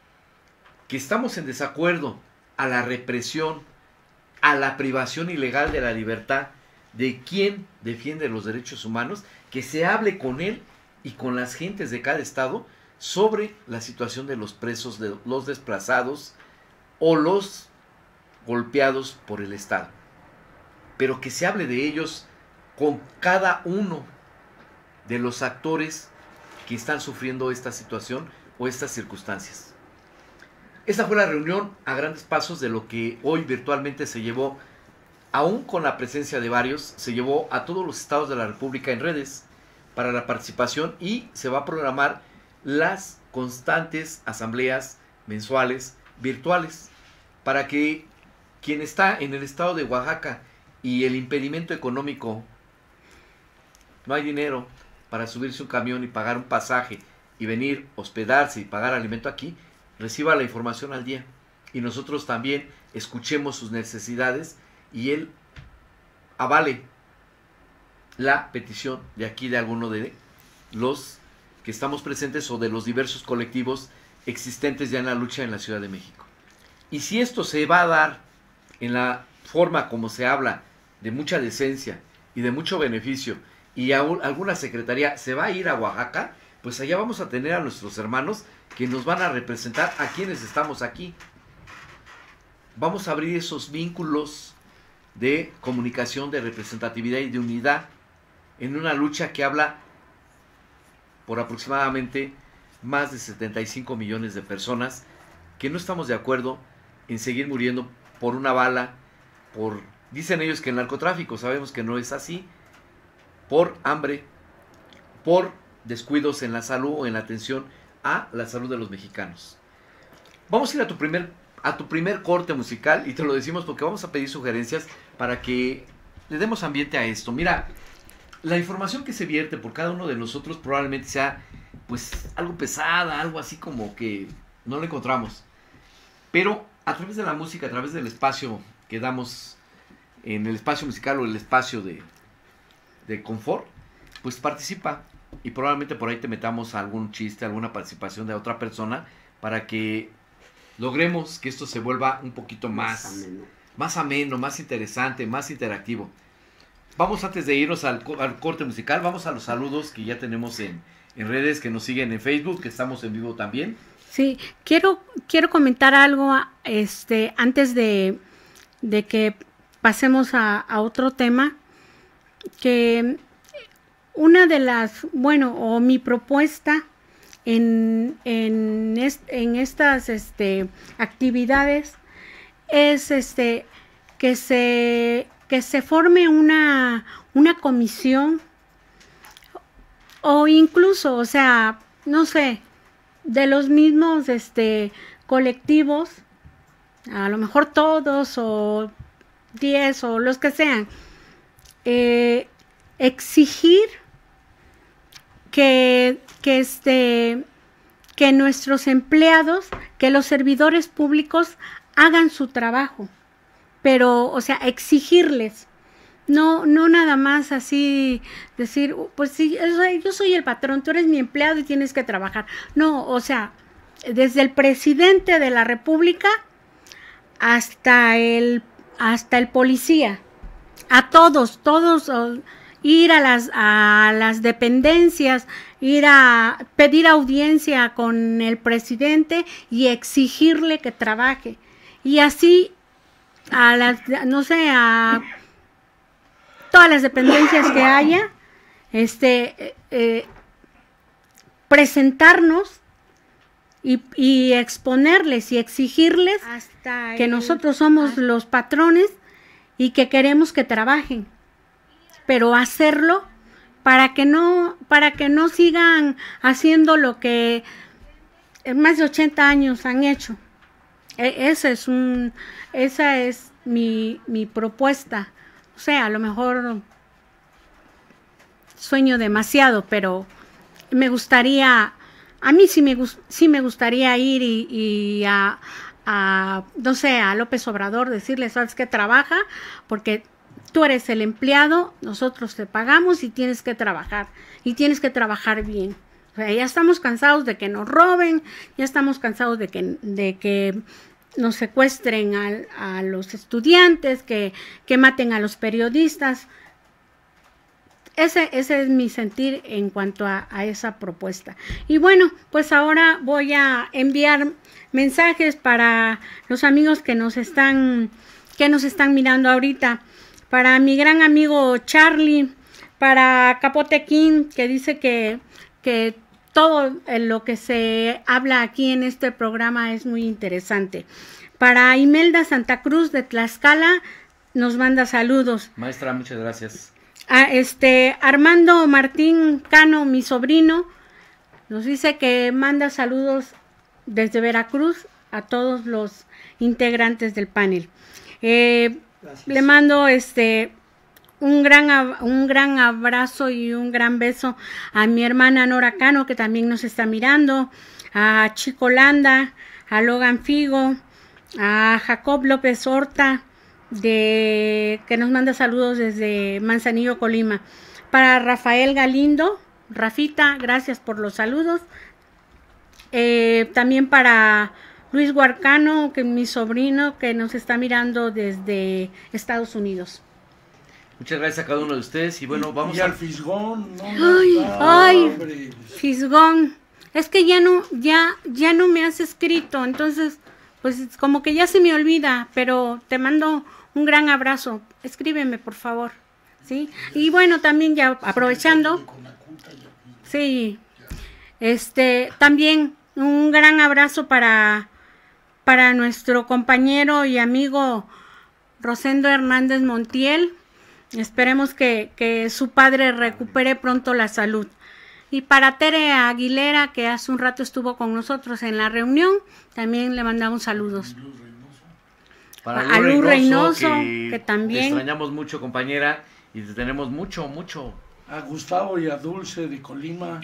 que estamos en desacuerdo a la represión, a la privación ilegal de la libertad de quien defiende los derechos humanos, que se hable con él y con las gentes de cada estado sobre la situación de los presos, de los desplazados o los golpeados por el Estado. Pero que se hable de ellos con cada uno de los actores que están sufriendo esta situación o estas circunstancias. Esta fue la reunión a grandes pasos de lo que hoy virtualmente se llevó, aún con la presencia de varios, se llevó a todos los estados de la República en redes para la participación, y se va a programar las constantes asambleas mensuales virtuales para que quien está en el estado de Oaxaca y el impedimento económico, no hay dinero para subirse un camión y pagar un pasaje y venir, hospedarse y pagar alimento aquí, reciba la información al día y nosotros también escuchemos sus necesidades y él avale la petición de aquí de alguno de los que estamos presentes o de los diversos colectivos existentes ya en la lucha en la Ciudad de México. Y si esto se va a dar en la forma como se habla, de mucha decencia y de mucho beneficio, y a un, alguna secretaría se va a ir a Oaxaca, pues allá vamos a tener a nuestros hermanos que nos van a representar a quienes estamos aquí. Vamos a abrir esos vínculos de comunicación, de representatividad y de unidad en una lucha que habla por aproximadamente más de setenta y cinco millones de personas que no estamos de acuerdo en seguir muriendo por una bala, por, dicen ellos que el narcotráfico, sabemos que no es así, por hambre, por descuidos en la salud o en la atención a la salud de los mexicanos. Vamos a ir a tu primer, a tu primer corte musical, y te lo decimos porque vamos a pedir sugerencias para que le demos ambiente a esto. Mira, la información que se vierte por cada uno de nosotros probablemente sea pues algo pesada, algo así como que no lo encontramos. Pero a través de la música, a través del espacio que damos en el espacio musical o el espacio de, de confort, pues participa y probablemente por ahí te metamos algún chiste, alguna participación de otra persona para que logremos que esto se vuelva un poquito más, más ameno, más, ameno, más interesante, más interactivo. Vamos, antes de irnos al, al corte musical, vamos a los saludos que ya tenemos en, en redes, que nos siguen en Facebook, que estamos en vivo también. Sí, quiero, quiero comentar algo este, antes de, de que pasemos a, a otro tema, que una de las, bueno, o mi propuesta en, en, est, en estas este, actividades es este, que se... que se forme una, una comisión o incluso, o sea, no sé, de los mismos este, colectivos, a lo mejor todos o diez o los que sean, eh, exigir que, que, este, que nuestros empleados, que los servidores públicos hagan su trabajo. Pero, o sea, exigirles, no, no nada más así decir, pues sí, yo soy el patrón, tú eres mi empleado y tienes que trabajar. No, o sea, desde el presidente de la República hasta el, hasta el policía, a todos, todos, ir a las, a las dependencias, ir a pedir audiencia con el presidente y exigirle que trabaje. Y así a las, no sé, a todas las dependencias que haya, este, eh, presentarnos y, y exponerles y exigirles hasta que el, nosotros somos hasta los patrones y que queremos que trabajen, pero hacerlo para que no, para que no sigan haciendo lo que en más de ochenta años han hecho. Ese es un, esa es mi, mi propuesta. O sea, a lo mejor sueño demasiado, pero me gustaría, a mí sí me, sí me gustaría ir y, y a, a, no sé, a López Obrador, decirle, sabes que trabaja, porque tú eres el empleado, nosotros te pagamos y tienes que trabajar, y tienes que trabajar bien. O sea, ya estamos cansados de que nos roben, ya estamos cansados de que, de que nos secuestren a, a los estudiantes, que, que maten a los periodistas. Ese, ese es mi sentir en cuanto a, a esa propuesta. Y bueno, pues ahora voy a enviar mensajes para los amigos que nos están, que nos están mirando ahorita. Para mi gran amigo Charlie, para Capote King, que dice que, que todo lo que se habla aquí en este programa es muy interesante. Para Imelda Santa Cruz de Tlaxcala, nos manda saludos. Maestra, muchas gracias. A este Armando Martín Cano, mi sobrino, nos dice que manda saludos desde Veracruz a todos los integrantes del panel. Eh, le mando este un gran un gran abrazo y un gran beso a mi hermana Nora Cano, que también nos está mirando, a Chico Landa, a Logan Figo, a Jacob López Horta, de que nos manda saludos desde Manzanillo, Colima. Para Rafael Galindo, Rafita, gracias por los saludos. Eh, también para Luis Huarcano, que es mi sobrino, que nos está mirando desde Estados Unidos. Muchas gracias a cada uno de ustedes y bueno, vamos y a... al Fisgón. No, Ay, no, ay, hombre. Fisgón, es que ya no, ya, ya no me has escrito, entonces, pues como que ya se me olvida, pero te mando un gran abrazo. Escríbeme, por favor, ¿sí? Y bueno, también ya aprovechando, sí, este, también un gran abrazo para, para nuestro compañero y amigo Rosendo Hernández Montiel. Esperemos que, que su padre recupere pronto la salud. Y para Tere Aguilera, que hace un rato estuvo con nosotros en la reunión, también le mandamos saludos. Para a Luz Reynoso, que, que también... Te extrañamos mucho, compañera, y te tenemos mucho, mucho. A Gustavo y a Dulce de Colima.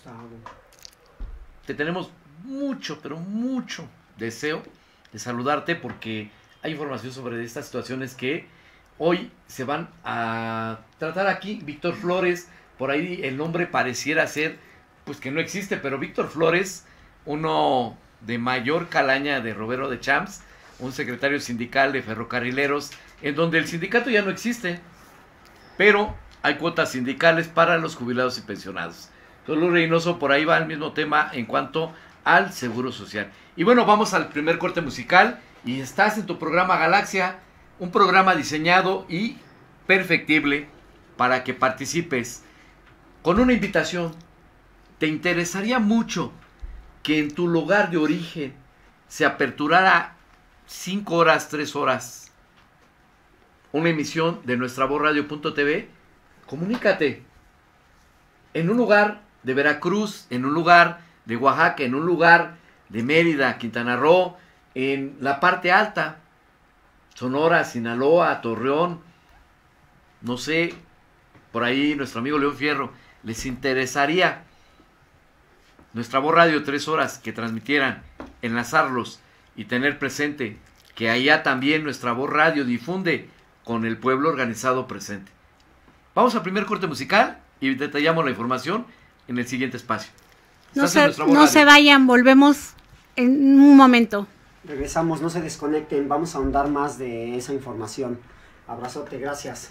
Te tenemos mucho, pero mucho deseo de saludarte porque hay información sobre estas situaciones que hoy se van a tratar aquí. Víctor Flores, por ahí el nombre pareciera ser, pues que no existe, pero Víctor Flores, uno de mayor calaña de Robero de Champs, un secretario sindical de ferrocarrileros, en donde el sindicato ya no existe, pero hay cuotas sindicales para los jubilados y pensionados. Entonces, Luz Reynoso, por ahí va el mismo tema en cuanto al seguro social. Y bueno, vamos al primer corte musical y estás en tu programa Galaxia, un programa diseñado y perfectible para que participes con una invitación. ¿Te interesaría mucho que en tu lugar de origen se aperturara cinco horas, tres horas una emisión de nuestra voz radio punto t v? Comunícate. En un lugar de Veracruz, en un lugar de Oaxaca, en un lugar de Mérida, Quintana Roo, en la parte alta, Sonora, Sinaloa, Torreón, no sé, por ahí nuestro amigo León Fierro, les interesaría nuestra voz radio tres horas que transmitieran, enlazarlos y tener presente que allá también nuestra voz radio difunde con el pueblo organizado presente. Vamos al primer corte musical y detallamos la información en el siguiente espacio. No, se, no se vayan, volvemos en un momento. Regresamos, no se desconecten, vamos a ahondar más de esa información. Abrazote, gracias.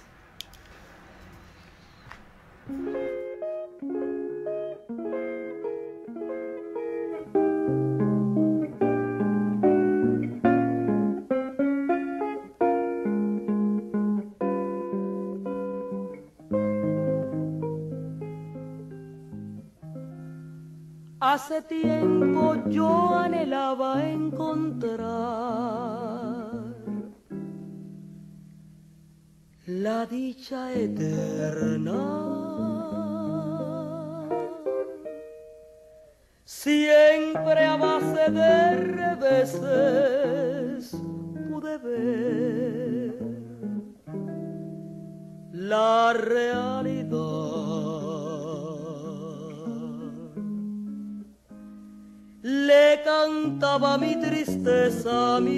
Hace tiempo yo anhelaba encontrar la dicha eterna. Siempre a base de reveses pude ver la realidad. Le cantaba mi tristeza, mi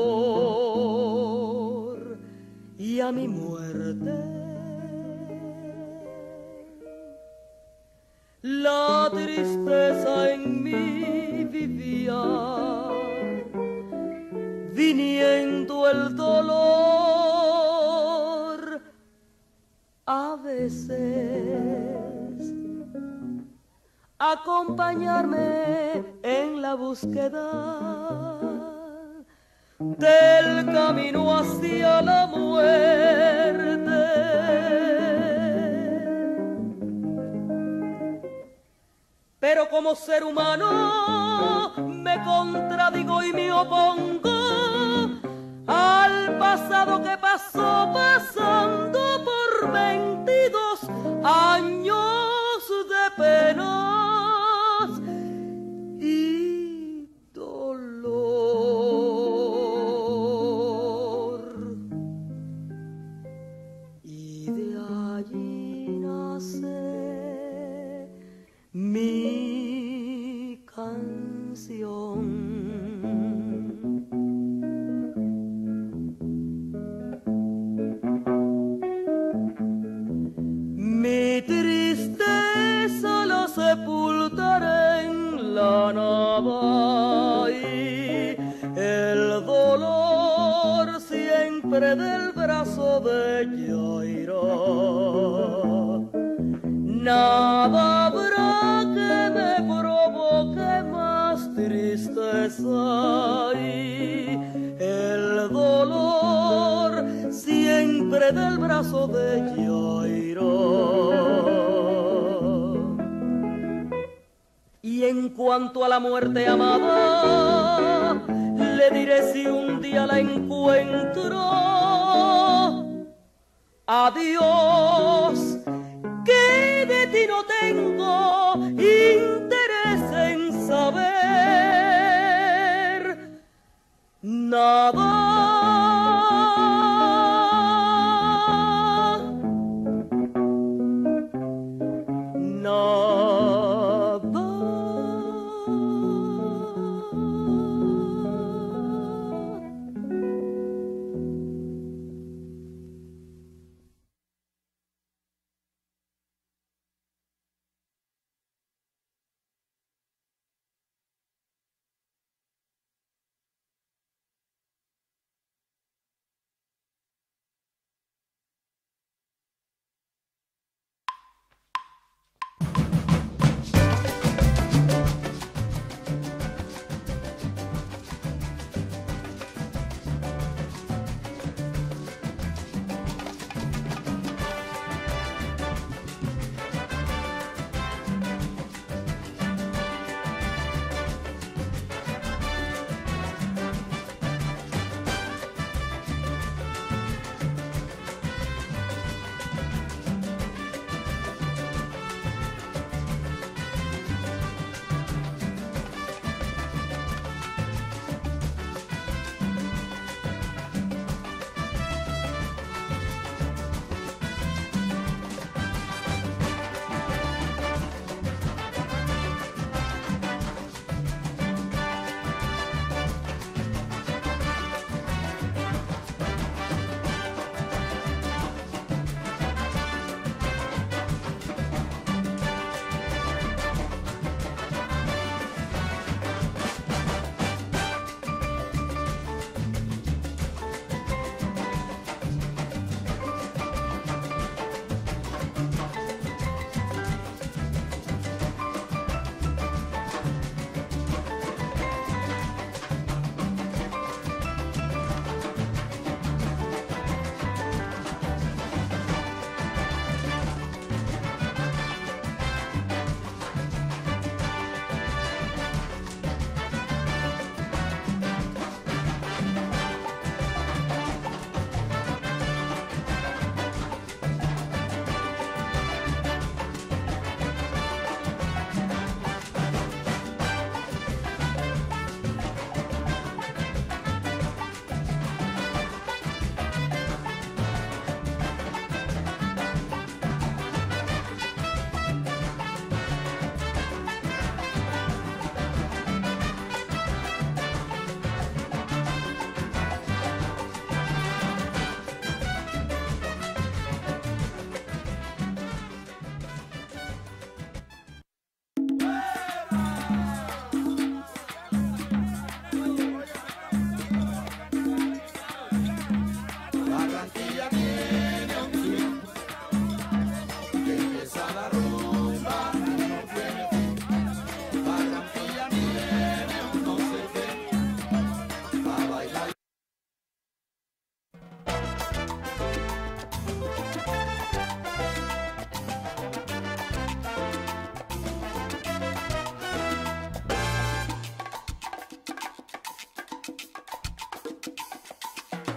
dolor y a mi muerte. La la tristeza en mí vivía, viniendo el dolor a veces acompañarme en la búsqueda del camino hacia la muerte. Pero como ser humano me contradigo y me opongo al pasado que pasó pasando por veintidós años de penas y dolor. Y de allí nace mi canción. Mi tristeza la sepultaré en la nava y el dolor siempre del brazo de ella irá. Nada habrá que me provoque más tristeza y el dolor siempre del brazo de ella irá. Y en cuanto a la muerte amada, le diré si un día la encuentro, adiós, que de ti no tengo interés en saber nada.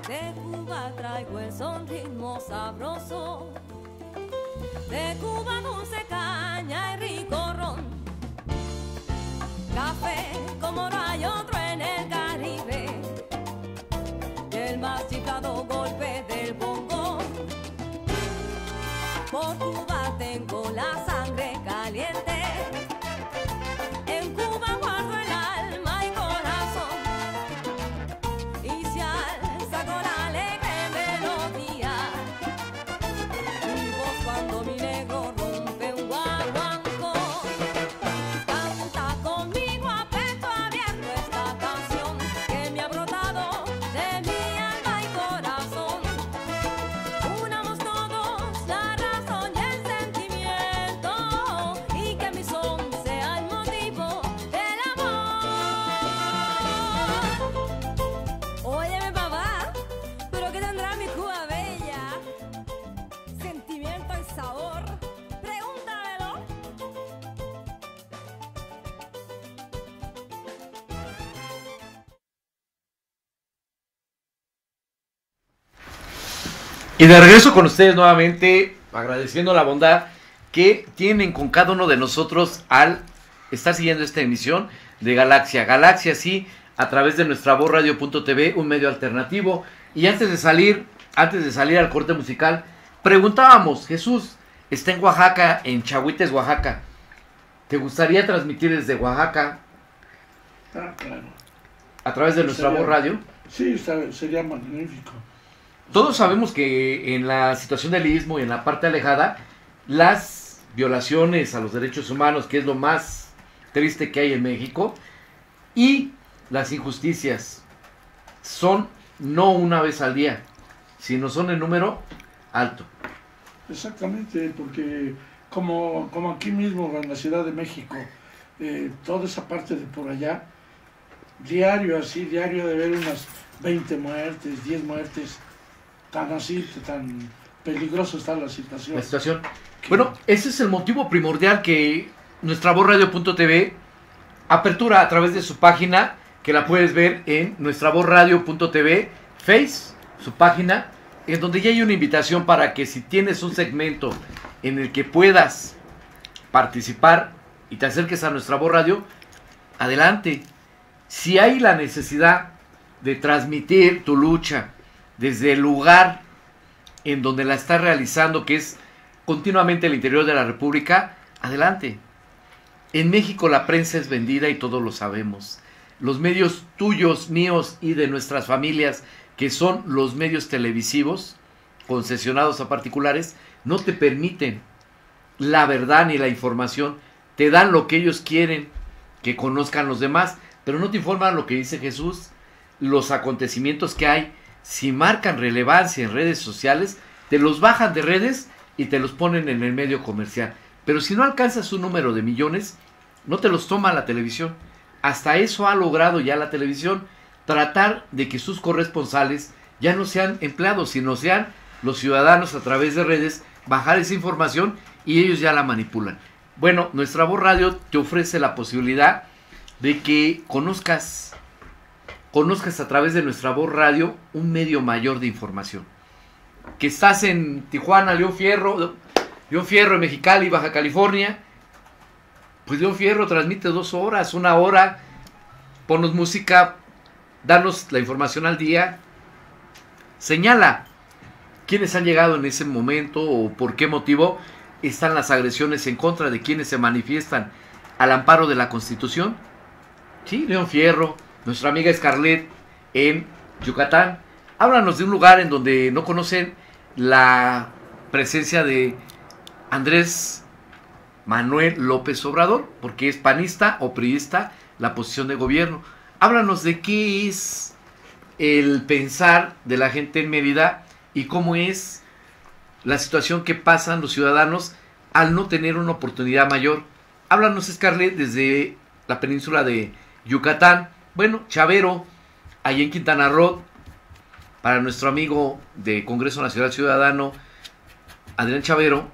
De Cuba traigo el son ritmo sabroso, de Cuba dulce caña y rico ron, café como no hay otro en el Caribe, el más chiflado golpe del bongo. Por Cuba tengo la sangre caliente, en Cuba guardo el alma y corazón, y se alza con alegre melodía mi voz cuando mi negro rompe un guaguancó. Canta conmigo a pecho abierto esta canción que me ha brotado de mi alma y corazón. Unamos todos la razón y el sentimiento, y que mi son sea el motivo del amor. Óyeme, papá, pero ¿qué tendrá mi Cuba bella? Sentimiento y sabor, pregúntamelo. Y de regreso con ustedes nuevamente, agradeciendo la bondad que tienen con cada uno de nosotros al estar siguiendo esta emisión de Galaxia. Galaxia, sí, a través de nuestra voz radio punto t v, un medio alternativo. Y antes de salir, antes de salir al corte musical, preguntábamos, Jesús está en Oaxaca, en Chahuites, Oaxaca. ¿Te gustaría transmitir desde Oaxaca Ah, claro. a través de nuestra Sería- voz radio? Sí, está- sería magnífico. Todos sabemos que en la situación del istmo y en la parte alejada, las violaciones a los derechos humanos, que es lo más triste que hay en México, y las injusticias son no una vez al día, sino son en número alto. Exactamente, porque como, como aquí mismo en la Ciudad de México, eh, toda esa parte de por allá, diario así, diario de ver unas veinte muertes, diez muertes, tan así, tan peligrosa está la situación. La situación. Bueno, ese es el motivo primordial que nuestra voz radio punto t v apertura a través de su página, que la puedes ver en nuestra voz radio punto t v, Face, su página, en donde ya hay una invitación para que si tienes un segmento en el que puedas participar y te acerques a nuestra voz radio, adelante. Si hay la necesidad de transmitir tu lucha desde el lugar en donde la estás realizando, que es continuamente el interior de la República, adelante. En México la prensa es vendida y todos lo sabemos. Los medios tuyos, míos y de nuestras familias, que son los medios televisivos concesionados a particulares, no te permiten la verdad ni la información. Te dan lo que ellos quieren que conozcan los demás, pero no te informan lo que dice Jesús, los acontecimientos que hay. Si marcan relevancia en redes sociales, te los bajan de redes y te los ponen en el medio comercial. Pero si no alcanzas un número de millones, no te los toma la televisión. Hasta eso ha logrado ya la televisión, tratar de que sus corresponsales ya no sean empleados, sino sean los ciudadanos a través de redes, bajar esa información y ellos ya la manipulan. Bueno, nuestra voz radio te ofrece la posibilidad de que conozcas conozcas a través de nuestra voz radio un medio mayor de información. Que estás en Tijuana, León Fierro, León Fierro, en Mexicali, Baja California, pues León Fierro transmite dos horas, una hora, ponnos música, danos la información al día, señala quiénes han llegado en ese momento o por qué motivo están las agresiones en contra de quienes se manifiestan al amparo de la Constitución. Sí, León Fierro, nuestra amiga Scarlett en Yucatán. Háblanos de un lugar en donde no conocen la presencia de Andrés Manuel López Obrador, porque es panista o priista la posición de gobierno. Háblanos de qué es el pensar de la gente en Mérida y cómo es la situación que pasan los ciudadanos al no tener una oportunidad mayor. Háblanos, Scarlett, desde la península de Yucatán. Bueno, Chavero, ahí en Quintana Roo, para nuestro amigo de Congreso Nacional Ciudadano, Adrián Chavero,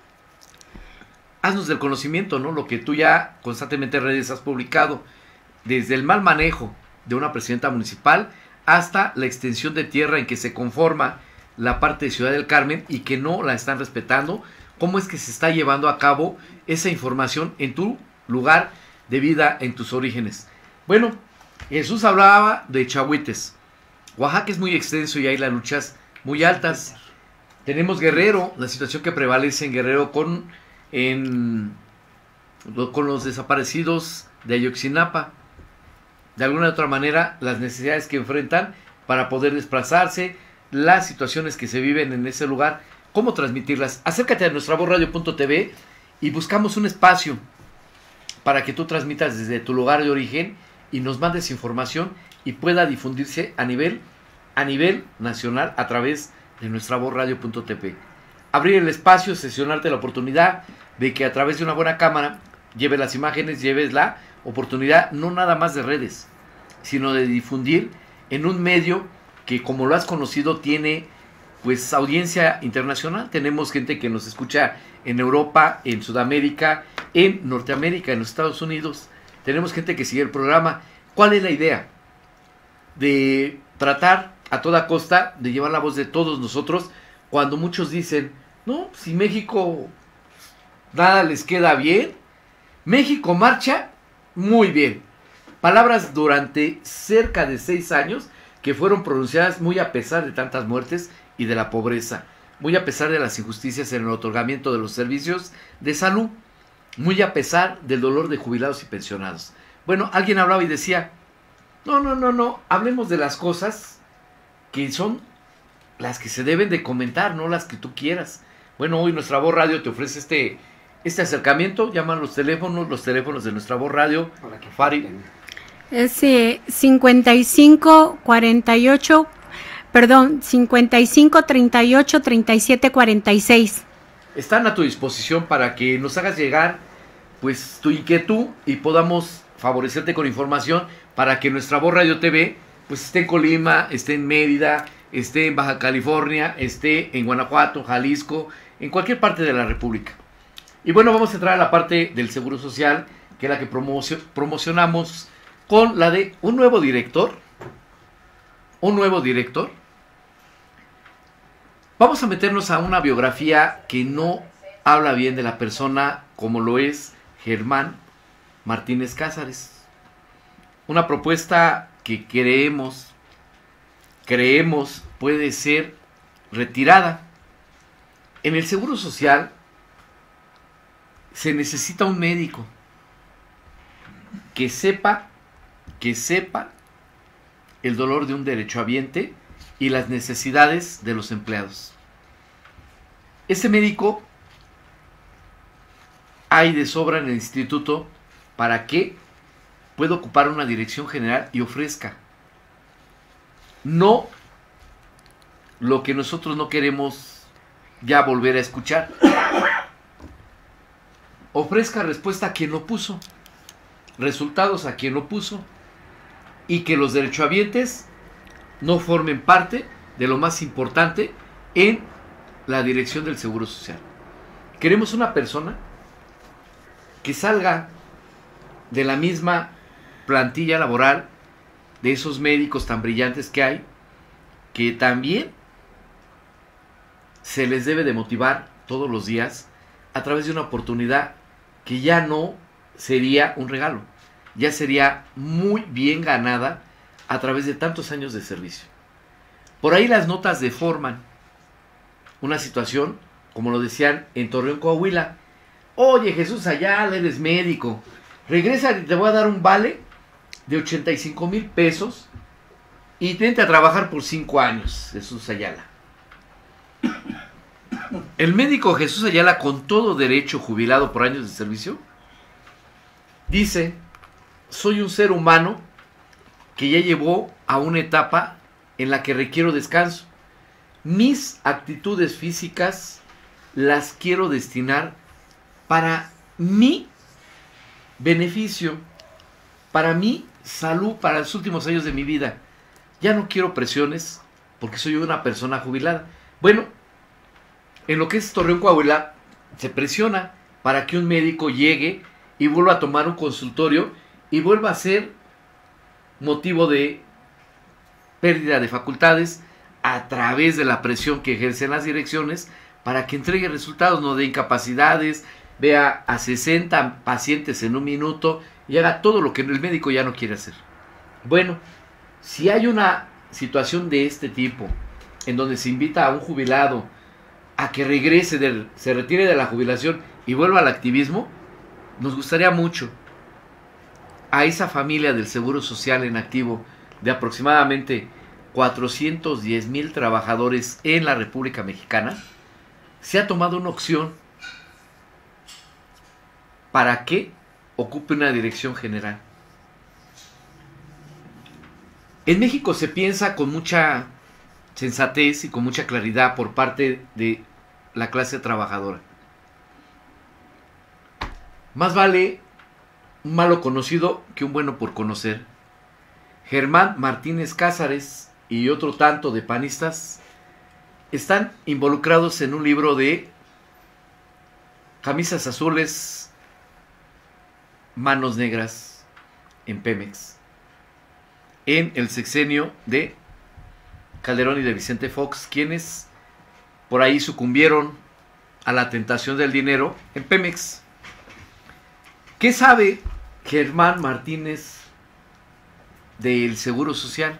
haznos del conocimiento, ¿no? Lo que tú ya constantemente en redes has publicado, desde el mal manejo de una presidenta municipal hasta la extensión de tierra en que se conforma la parte de Ciudad del Carmen y que no la están respetando. ¿Cómo es que se está llevando a cabo esa información en tu lugar de vida, en tus orígenes? Bueno, Jesús hablaba de Chahuites. Oaxaca es muy extenso y hay las luchas muy altas. Tenemos Guerrero, la situación que prevalece en Guerrero con, en, con los desaparecidos de Ayotzinapa. De alguna u otra manera, las necesidades que enfrentan para poder desplazarse, las situaciones que se viven en ese lugar, cómo transmitirlas. Acércate a nuestra voz radio punto t v y buscamos un espacio para que tú transmitas desde tu lugar de origen y nos mandes información y pueda difundirse a nivel, a nivel nacional a través de nuestra voz radio punto t v. Abrir el espacio, sesionarte la oportunidad de que a través de una buena cámara lleves las imágenes, lleves la oportunidad no nada más de redes, sino de difundir en un medio que, como lo has conocido, tiene pues audiencia internacional. Tenemos gente que nos escucha en Europa, en Sudamérica, en Norteamérica, en los Estados Unidos. Tenemos gente que sigue el programa. ¿Cuál es la idea? De tratar a toda costa de llevar la voz de todos nosotros, cuando muchos dicen, no, si México nada les queda bien, México marcha muy bien. Palabras durante cerca de seis años que fueron pronunciadas muy a pesar de tantas muertes y de la pobreza, muy a pesar de las injusticias en el otorgamiento de los servicios de salud, muy a pesar del dolor de jubilados y pensionados. Bueno, alguien hablaba y decía, no, no, no, no, hablemos de las cosas que son las que se deben de comentar, no las que tú quieras. Bueno, hoy nuestra voz radio te ofrece este, este acercamiento. Llaman los teléfonos, los teléfonos de nuestra voz radio. Fari. Es eh, cincuenta y cinco cuarenta y ocho, perdón, cincuenta y cinco treinta y ocho treinta y siete cuarenta y seis. Están a tu disposición para que nos hagas llegar pues tu inquietud y podamos favorecerte con información para que nuestra voz radio T V pues esté en Colima, esté en Mérida, esté en Baja California, esté en Guanajuato, Jalisco, en cualquier parte de la República. Y bueno, vamos a entrar a la parte del Seguro Social, que es la que promocio- promocionamos con la de un nuevo director, un nuevo director. Vamos a meternos a una biografía que no habla bien de la persona como lo es Germán Martínez Cázares. Una propuesta que creemos, creemos puede ser retirada. En el Seguro Social se necesita un médico que sepa, que sepa el dolor de un derechohabiente y las necesidades de los empleados. Ese médico hay de sobra en el instituto para que pueda ocupar una dirección general y ofrezca no lo que nosotros no queremos ya volver a escuchar. Ofrezca respuesta a quien lo puso, resultados a quien lo puso, y que los derechohabientes no formen parte de lo más importante en la dirección del Seguro Social. Queremos una persona que salga de la misma plantilla laboral de esos médicos tan brillantes que hay, que también se les debe de motivar todos los días a través de una oportunidad que ya no sería un regalo, ya sería muy bien ganada a través de tantos años de servicio. Por ahí las notas deforman una situación, como lo decían en Torreón, Coahuila. Oye, Jesús Ayala, eres médico, regresa y te voy a dar un vale de ochenta y cinco mil pesos y vente a trabajar por cinco años, Jesús Ayala. El médico Jesús Ayala, con todo derecho, jubilado por años de servicio, dice: soy un ser humano que ya llevó a una etapa en la que requiero descanso. Mis actitudes físicas las quiero destinar para mi beneficio, para mi salud, para los últimos años de mi vida. Ya no quiero presiones porque soy una persona jubilada. Bueno, en lo que es Torreón, Coahuila, se presiona para que un médico llegue y vuelva a tomar un consultorio y vuelva a ser motivo de pérdida de facultades a través de la presión que ejercen las direcciones para que entregue resultados, no de incapacidades, vea a sesenta pacientes en un minuto y haga todo lo que el médico ya no quiere hacer. Bueno, si hay una situación de este tipo, en donde se invita a un jubilado a que regrese, del, se retire de la jubilación y vuelva al activismo, nos gustaría mucho a esa familia del Seguro Social en activo de aproximadamente cuatrocientos diez mil trabajadores en la República Mexicana, se ha tomado una opción para que ocupe una dirección general. En México se piensa con mucha sensatez y con mucha claridad por parte de la clase trabajadora. Más vale un malo conocido que un bueno por conocer. Germán Martínez Cázares y otro tanto de panistas están involucrados en un libro de camisas azules, manos negras en Pemex, en el sexenio de Calderón y de Vicente Fox, quienes por ahí sucumbieron a la tentación del dinero en Pemex. ¿Qué sabe Germán Martínez del Seguro Social?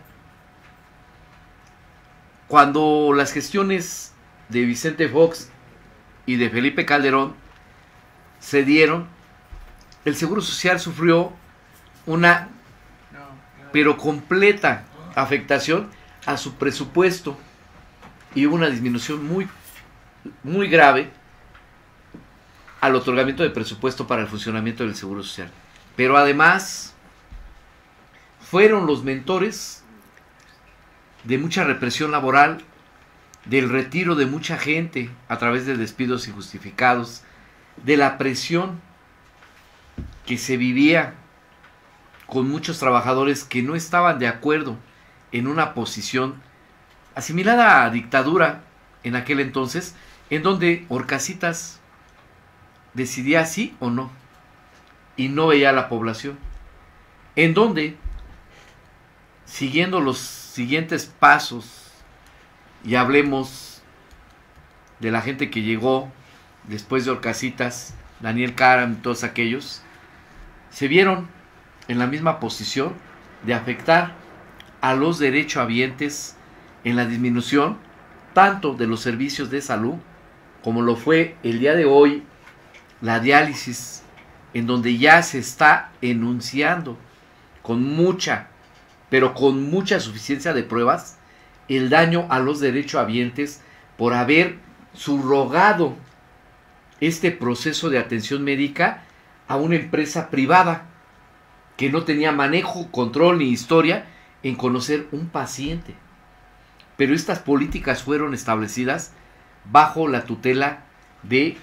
Cuando las gestiones de Vicente Fox y de Felipe Calderón se dieron, el Seguro Social sufrió una pero completa afectación a su presupuesto y hubo una disminución muy, muy grave al otorgamiento de presupuesto para el funcionamiento del Seguro Social. Pero además fueron los mentores de mucha represión laboral, del retiro de mucha gente a través de despidos injustificados, de la presión que se vivía con muchos trabajadores que no estaban de acuerdo en una posición asimilada a dictadura en aquel entonces, en donde Horcasitas decidía sí o no, y no veía a la población, en donde, siguiendo los siguientes pasos, y hablemos de la gente que llegó después de Horcasitas, Daniel Caram y todos aquellos, se vieron en la misma posición de afectar a los derechohabientes en la disminución tanto de los servicios de salud como lo fue el día de hoy la diálisis, en donde ya se está enunciando con mucha, pero con mucha suficiencia de pruebas, el daño a los derechohabientes por haber subrogado este proceso de atención médica a una empresa privada que no tenía manejo, control ni historia en conocer un paciente. Pero estas políticas fueron establecidas bajo la tutela de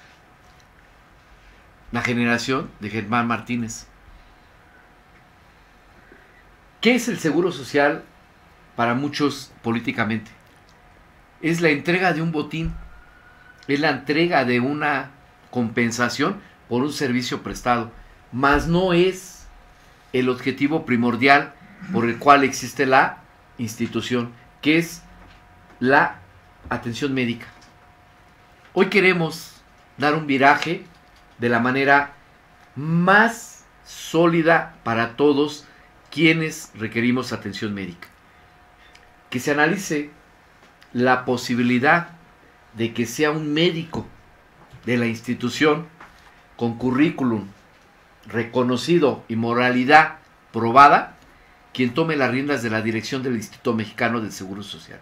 la generación de Germán Martínez. ¿Qué es el Seguro Social para muchos políticamente? Es la entrega de un botín, es la entrega de una compensación por un servicio prestado, mas no es el objetivo primordial por el cual existe la institución, que es la atención médica. Hoy queremos dar un viraje de la manera más sólida para todos quienes requerimos atención médica. Que se analice la posibilidad de que sea un médico de la institución con currículum reconocido y moralidad probada quien tome las riendas de la dirección del Instituto Mexicano del Seguro Social.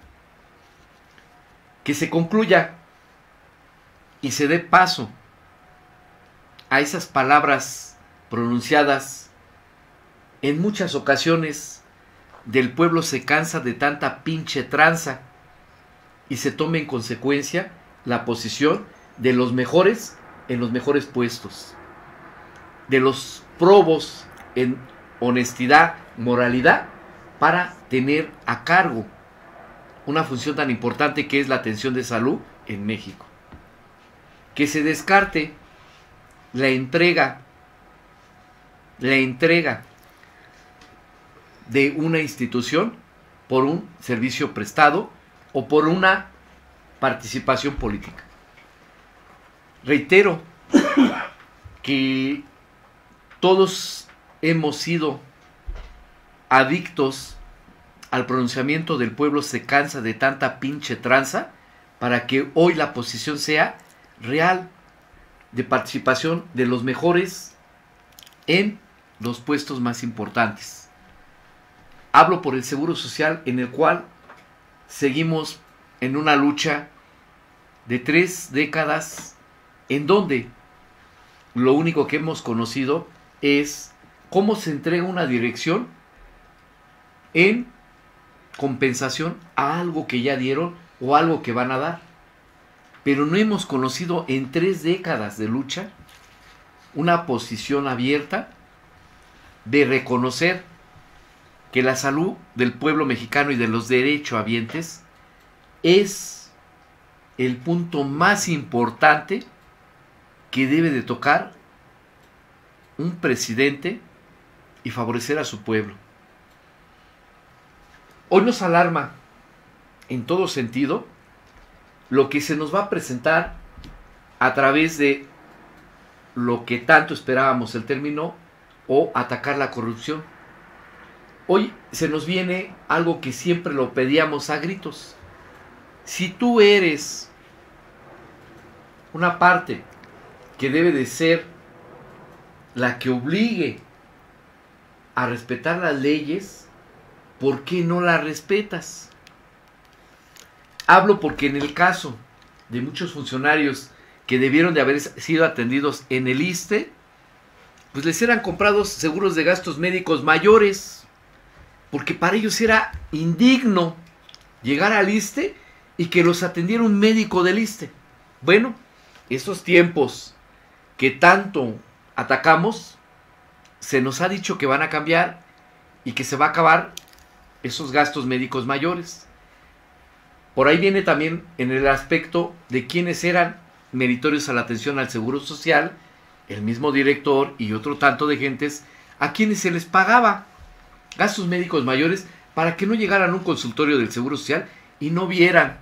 Que se concluya y se dé paso a esas palabras pronunciadas en muchas ocasiones del pueblo se cansa de tanta pinche tranza y se tome en consecuencia la posición de los mejores en los mejores puestos, de los probos en honestidad, moralidad, para tener a cargo una función tan importante que es la atención de salud en México. Que se descarte la entrega, la entrega de una institución por un servicio prestado o por una participación política. Reitero que todos hemos sido adictos al pronunciamiento del pueblo, se cansa de tanta pinche tranza para que hoy la posición sea real, de participación de los mejores en los puestos más importantes. Hablo por el Seguro Social, en el cual seguimos en una lucha de tres décadas, en donde lo único que hemos conocido es cómo se entrega una dirección en compensación a algo que ya dieron o algo que van a dar. Pero no hemos conocido en tres décadas de lucha una posición abierta de reconocer que la salud del pueblo mexicano y de los derechohabientes es el punto más importante que debe de tocar un presidente y favorecer a su pueblo. Hoy nos alarma en todo sentido lo que se nos va a presentar a través de lo que tanto esperábamos, el término o atacar la corrupción. Hoy se nos viene algo que siempre lo pedíamos a gritos. Si tú eres una parte que debe de ser la que obligue a respetar las leyes, ¿por qué no las respetas? Hablo porque en el caso de muchos funcionarios que debieron de haber sido atendidos en el I S S S T E, pues les eran comprados seguros de gastos médicos mayores, porque para ellos era indigno llegar al I S S S T E y que los atendiera un médico del I S S S T E. Bueno, esos tiempos que tanto atacamos, se nos ha dicho que van a cambiar y que se va a acabar esos gastos médicos mayores. Por ahí viene también en el aspecto de quienes eran meritorios a la atención al Seguro Social, el mismo director y otro tanto de gentes a quienes se les pagaba gastos médicos mayores para que no llegaran a un consultorio del Seguro Social y no vieran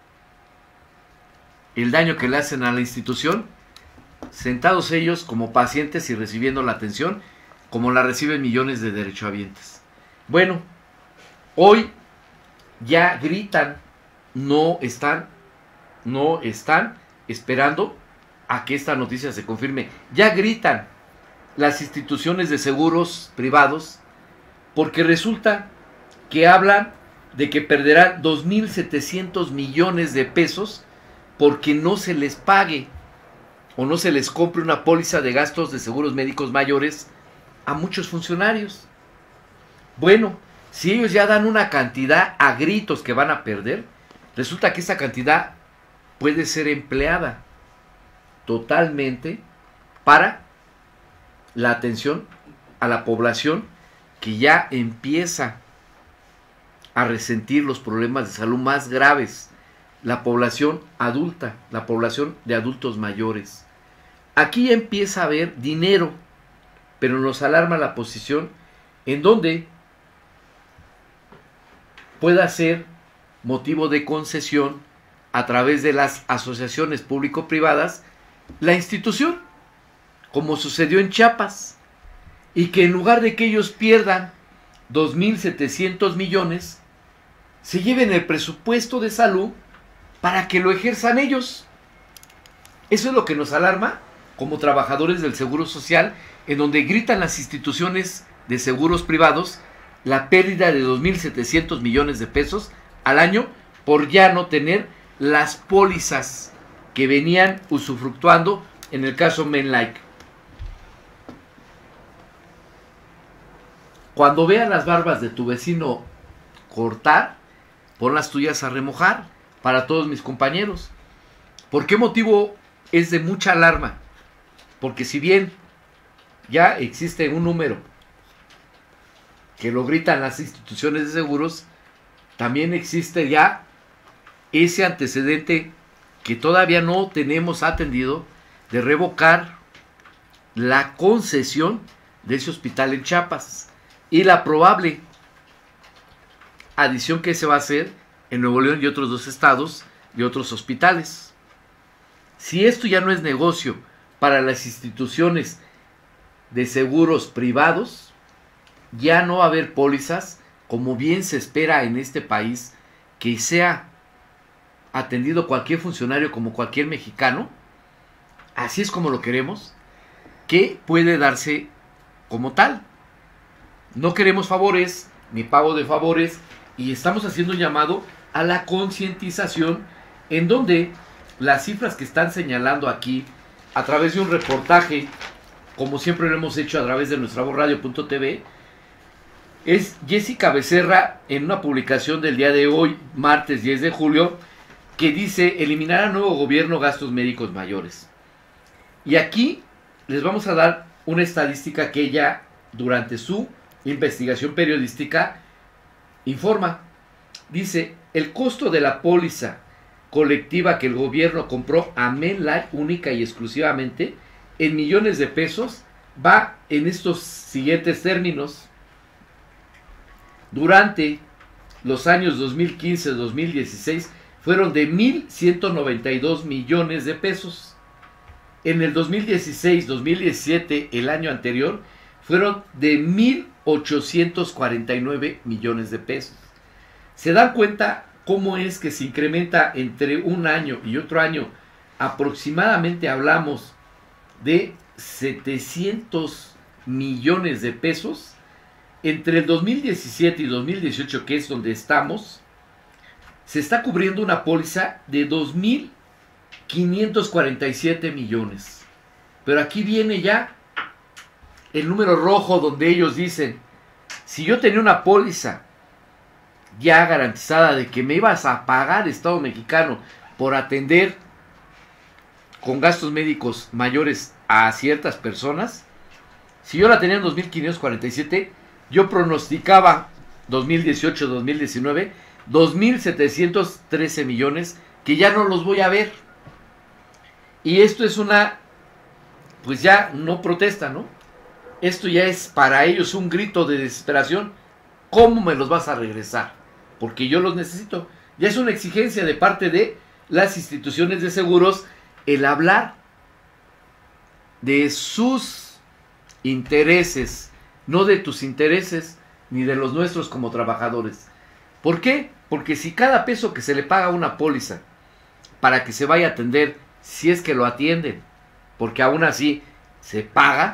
el daño que le hacen a la institución, sentados ellos como pacientes y recibiendo la atención como la reciben millones de derechohabientes. Bueno, hoy ya gritan, no están, no están esperando a que esta noticia se confirme. Ya gritan las instituciones de seguros privados porque resulta que hablan de que perderán dos mil setecientos millones de pesos porque no se les pague o no se les compre una póliza de gastos de seguros médicos mayores a muchos funcionarios. Bueno, si ellos ya dan una cantidad a gritos que van a perder, resulta que esa cantidad puede ser empleada totalmente para la atención a la población que ya empieza a resentir los problemas de salud más graves, la población adulta, la población de adultos mayores. Aquí empieza a haber dinero, pero nos alarma la posición en donde pueda ser motivo de concesión a través de las asociaciones público-privadas la institución, como sucedió en Chiapas, y que en lugar de que ellos pierdan dos mil setecientos millones, se lleven el presupuesto de salud para que lo ejerzan ellos. Eso es lo que nos alarma como trabajadores del Seguro Social, en donde gritan las instituciones de seguros privados la pérdida de dos mil setecientos millones de pesos al año por ya no tener las pólizas que venían usufructuando en el caso MenLike. Cuando vean las barbas de tu vecino cortar, pon las tuyas a remojar, para todos mis compañeros. ¿Por qué motivo es de mucha alarma? Porque si bien ya existe un número que lo gritan las instituciones de seguros, también existe ya ese antecedente que todavía no tenemos atendido de revocar la concesión de ese hospital en Chiapas y la probable adición que se va a hacer en Nuevo León y otros dos estados y otros hospitales. Si esto ya no es negocio para las instituciones de seguros privados, ya no va a haber pólizas, como bien se espera en este país, que sea atendido cualquier funcionario como cualquier mexicano. Así es como lo queremos, que puede darse como tal. No queremos favores, ni pago de favores, y estamos haciendo un llamado a la concientización, en donde las cifras que están señalando aquí, a través de un reportaje, como siempre lo hemos hecho a través de nuestra voz radio punto t v, es Jessica Becerra en una publicación del día de hoy, martes diez de julio, que dice: eliminará nuevo gobierno gastos médicos mayores. Y aquí les vamos a dar una estadística que ella, durante su investigación periodística, informa. Dice: el costo de la póliza colectiva que el gobierno compró a MedLife única y exclusivamente en millones de pesos va en estos siguientes términos. Durante los años dos mil quince a dos mil dieciséis fueron de mil ciento noventa y dos millones de pesos. En el dos mil dieciséis dos mil diecisiete, el año anterior, fueron de mil ochocientos cuarenta y nueve millones de pesos. ¿Se dan cuenta cómo es que se incrementa entre un año y otro año? Aproximadamente hablamos de setecientos millones de pesos. Entre el dos mil diecisiete y dos mil dieciocho, que es donde estamos, se está cubriendo una póliza de dos mil quinientos cuarenta y siete millones. Pero aquí viene ya el número rojo, donde ellos dicen: si yo tenía una póliza ya garantizada de que me ibas a pagar Estado mexicano por atender con gastos médicos mayores a ciertas personas, si yo la tenía en dos mil quinientos cuarenta y siete, yo pronosticaba dos mil dieciocho dos mil diecinueve dos mil setecientos trece millones que ya no los voy a ver. Y esto es una, pues ya no protesta, ¿no? Esto ya es para ellos un grito de desesperación. ¿Cómo me los vas a regresar? Porque yo los necesito. Ya es una exigencia de parte de las instituciones de seguros el hablar de sus intereses, no de tus intereses ni de los nuestros como trabajadores. ¿Por qué? Porque si cada peso que se le paga a una póliza para que se vaya a atender, si es que lo atienden, porque aún así se paga,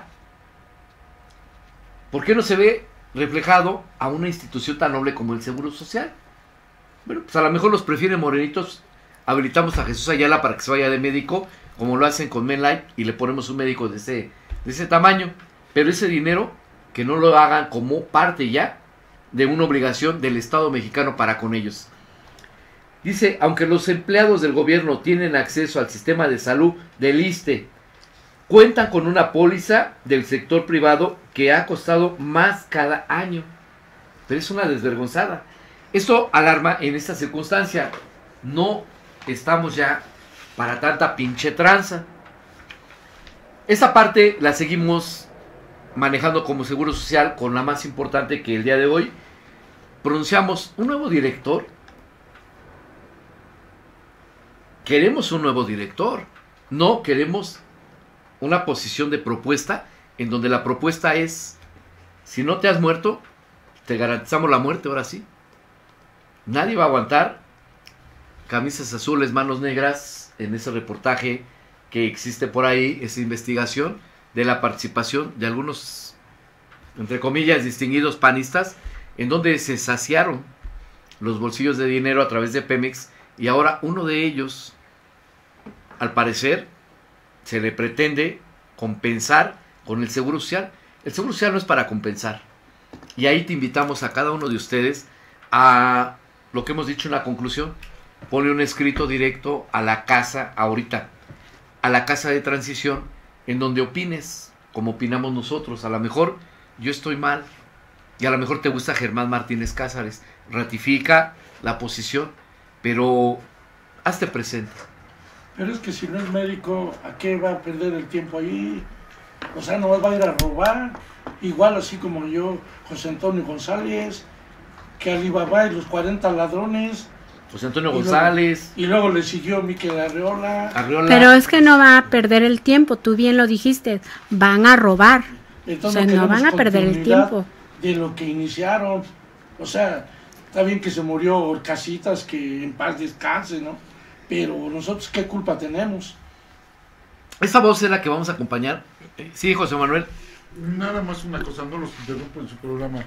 ¿por qué no se ve reflejado a una institución tan noble como el Seguro Social? Bueno, pues a lo mejor los prefieren morenitos. Habilitamos a Jesús Ayala para que se vaya de médico, como lo hacen con MedLife, y le ponemos un médico de ese, de ese tamaño. Pero ese dinero, que no lo hagan como parte ya de una obligación del Estado mexicano para con ellos. Dice: aunque los empleados del gobierno tienen acceso al sistema de salud del ISSSTE, cuentan con una póliza del sector privado que ha costado más cada año. Pero es una desvergonzada. Esto alarma en esta circunstancia. No estamos ya para tanta pinche tranza. Esta parte la seguimos manejando como Seguro Social, con la más importante, que el día de hoy pronunciamos un nuevo director. Queremos un nuevo director, no queremos una posición de propuesta en donde la propuesta es: si no te has muerto, te garantizamos la muerte. Ahora sí, nadie va a aguantar camisas azules, manos negras en ese reportaje que existe por ahí, esa investigación de la participación de algunos, entre comillas, distinguidos panistas, en donde se saciaron los bolsillos de dinero a través de Pemex, y ahora uno de ellos, al parecer, se le pretende compensar con el Seguro Social. El Seguro Social no es para compensar. Y ahí te invitamos a cada uno de ustedes a lo que hemos dicho en la conclusión. Pone un escrito directo a la casa ahorita, a la casa de transición, en donde opines como opinamos nosotros. A lo mejor yo estoy mal y a lo mejor te gusta Germán Martínez Cázares. Ratifica la posición, pero hazte presente. Pero es que si no es médico, ¿a qué va a perder el tiempo ahí? O sea, no va a ir a robar. Igual así como yo, José Antonio González, que Alibaba y los cuarenta ladrones. José Antonio Y luego- González, Y luego le siguió Miquel Arreola. Arriola. Pero es que no va a perder el tiempo, tú bien lo dijiste, van a robar. Entonces O sea, no queremos van a perder el continuidad tiempo. de lo que iniciaron. O sea, está bien que se murió Orcasitas, que en paz descanse, ¿no? Pero nosotros, ¿qué culpa tenemos? Esta voz es la que vamos a acompañar. Eh, Sí, José Manuel. Nada más una cosa, no los interrumpo en su programa.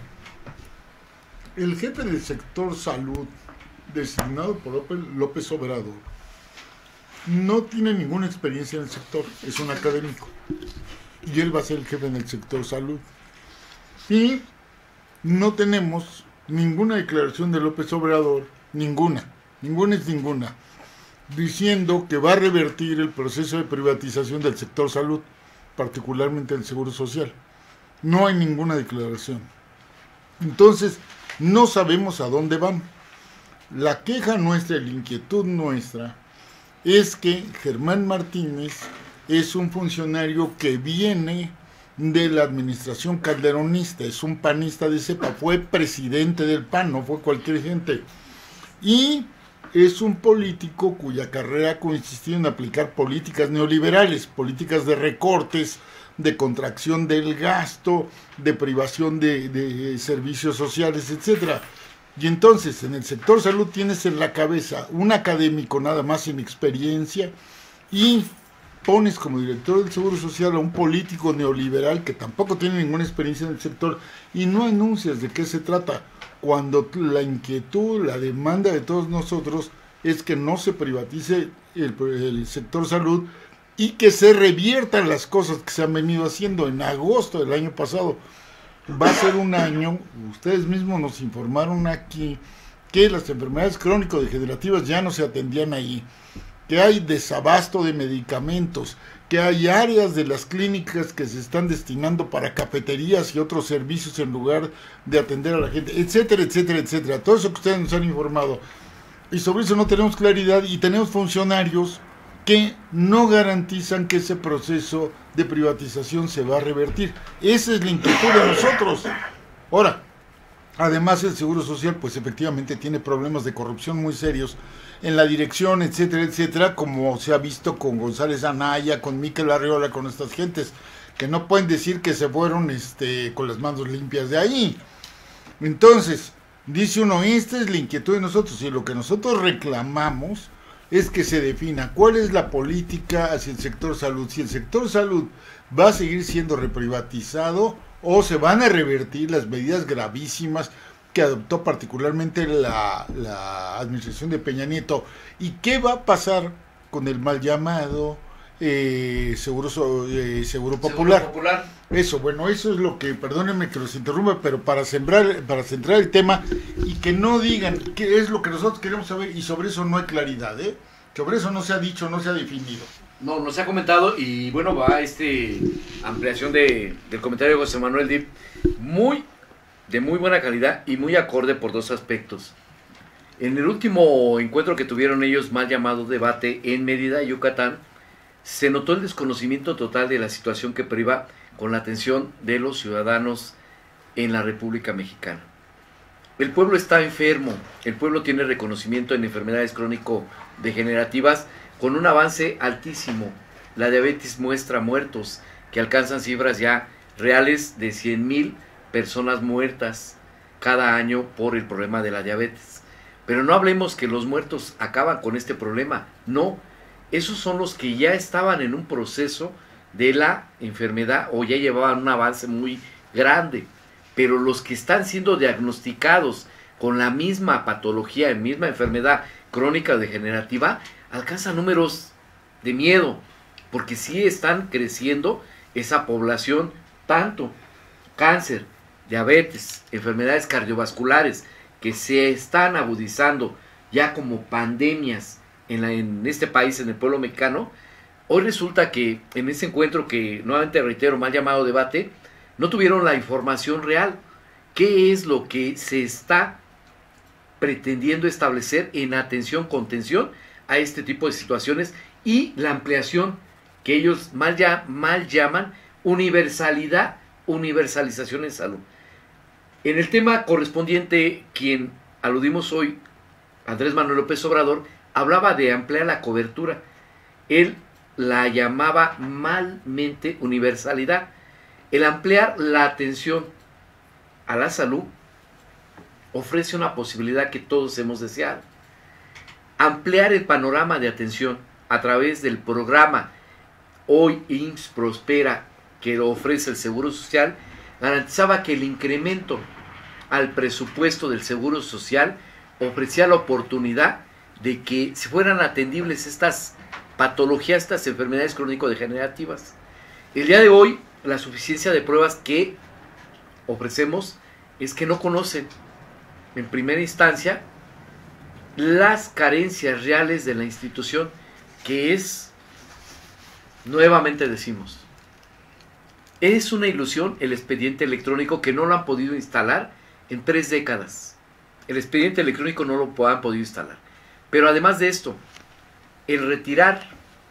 El jefe del sector salud, designado por López, López Obrador, no tiene ninguna experiencia en el sector, es un académico. Y él va a ser el jefe en el sector salud. Y no tenemos ninguna declaración de López Obrador, ninguna, ninguna es ninguna, diciendo que va a revertir el proceso de privatización del sector salud, particularmente el Seguro Social. No hay ninguna declaración. Entonces, no sabemos a dónde van. La queja nuestra, la inquietud nuestra, es que Germán Martínez es un funcionario que viene de la administración calderonista, es un panista de cepa, fue presidente del P A N, no fue cualquier gente. Y es un político cuya carrera ha consistido en aplicar políticas neoliberales, políticas de recortes, de contracción del gasto, de privación de, de servicios sociales, etcétera. Y entonces, en el sector salud tienes en la cabeza un académico nada más sin experiencia y pones como director del Seguro Social a un político neoliberal que tampoco tiene ninguna experiencia en el sector y no anuncias de qué se trata, cuando la inquietud, la demanda de todos nosotros es que no se privatice el, el sector salud y que se reviertan las cosas que se han venido haciendo. En agosto del año pasado, va a ser un año, ustedes mismos nos informaron aquí que las enfermedades crónico-degenerativas ya no se atendían ahí, que hay desabasto de medicamentos, que hay áreas de las clínicas que se están destinando para cafeterías y otros servicios en lugar de atender a la gente, etcétera, etcétera, etcétera. Todo eso que ustedes nos han informado. Y sobre eso no tenemos claridad y tenemos funcionarios que no garantizan que ese proceso de privatización se va a revertir. Esa es la inquietud de nosotros. Ahora, además el Seguro Social pues efectivamente tiene problemas de corrupción muy serios en la dirección, etcétera, etcétera, como se ha visto con González Anaya, con Miquel Arreola, con estas gentes, que no pueden decir que se fueron este, con las manos limpias de ahí. Entonces, dice uno, esta es la inquietud de nosotros, y lo que nosotros reclamamos es que se defina cuál es la política hacia el sector salud, si el sector salud va a seguir siendo reprivatizado o se van a revertir las medidas gravísimas que adoptó particularmente la, la administración de Peña Nieto, y qué va a pasar con el mal llamado eh, seguro, eh, seguro popular. Seguro Popular. Eso, bueno, eso es lo que, perdónenme que los interrumpa, pero para sembrar, para centrar el tema y que no digan qué es lo que nosotros queremos saber, y sobre eso no hay claridad, ¿eh? Sobre eso no se ha dicho, no se ha definido. No, no se ha comentado y bueno, va este ampliación de, del comentario de José Manuel Dip, muy, de muy buena calidad y muy acorde por dos aspectos. En el último encuentro que tuvieron ellos, mal llamado debate, en Mérida, Yucatán, se notó el desconocimiento total de la situación que priva con la atención de los ciudadanos en la República Mexicana. El pueblo está enfermo, el pueblo tiene reconocimiento en enfermedades crónico-degenerativas con un avance altísimo. La diabetes muestra muertos que alcanzan cifras ya reales de cien mil personas muertas cada año por el problema de la diabetes. Pero no hablemos que los muertos acaban con este problema, no, esos son los que ya estaban en un proceso de la enfermedad o ya llevaban un avance muy grande, pero los que están siendo diagnosticados con la misma patología, misma enfermedad crónica degenerativa, alcanzan números de miedo, porque sí están creciendo esa población, tanto cáncer, diabetes, enfermedades cardiovasculares, que se están agudizando ya como pandemias en, la, en este país, en el pueblo mexicano. Hoy resulta que en ese encuentro que, nuevamente reitero, mal llamado debate, no tuvieron la información real. ¿Qué es lo que se está pretendiendo establecer en atención, contención a este tipo de situaciones y la ampliación que ellos mal, ya, mal llaman universalidad, universalización en salud? En el tema correspondiente, quien aludimos hoy, Andrés Manuel López Obrador, hablaba de ampliar la cobertura. Él la llamaba malmente universalidad. El ampliar la atención a la salud ofrece una posibilidad que todos hemos deseado. Ampliar el panorama de atención a través del programa Hoy I M S S Prospera que lo ofrece el Seguro Social garantizaba que el incremento al presupuesto del Seguro Social ofrecía la oportunidad de que se fueran atendibles estas patologías, estas enfermedades crónico-degenerativas. El día de hoy, la suficiencia de pruebas que ofrecemos es que no conocen, en primera instancia, las carencias reales de la institución, que es, nuevamente decimos, es una ilusión el expediente electrónico que no lo han podido instalar en tres décadas. El expediente electrónico no lo han podido instalar. Pero además de esto, el retirar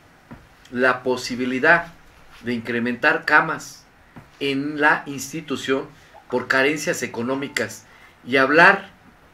la posibilidad de incrementar camas en la institución por carencias económicas y hablar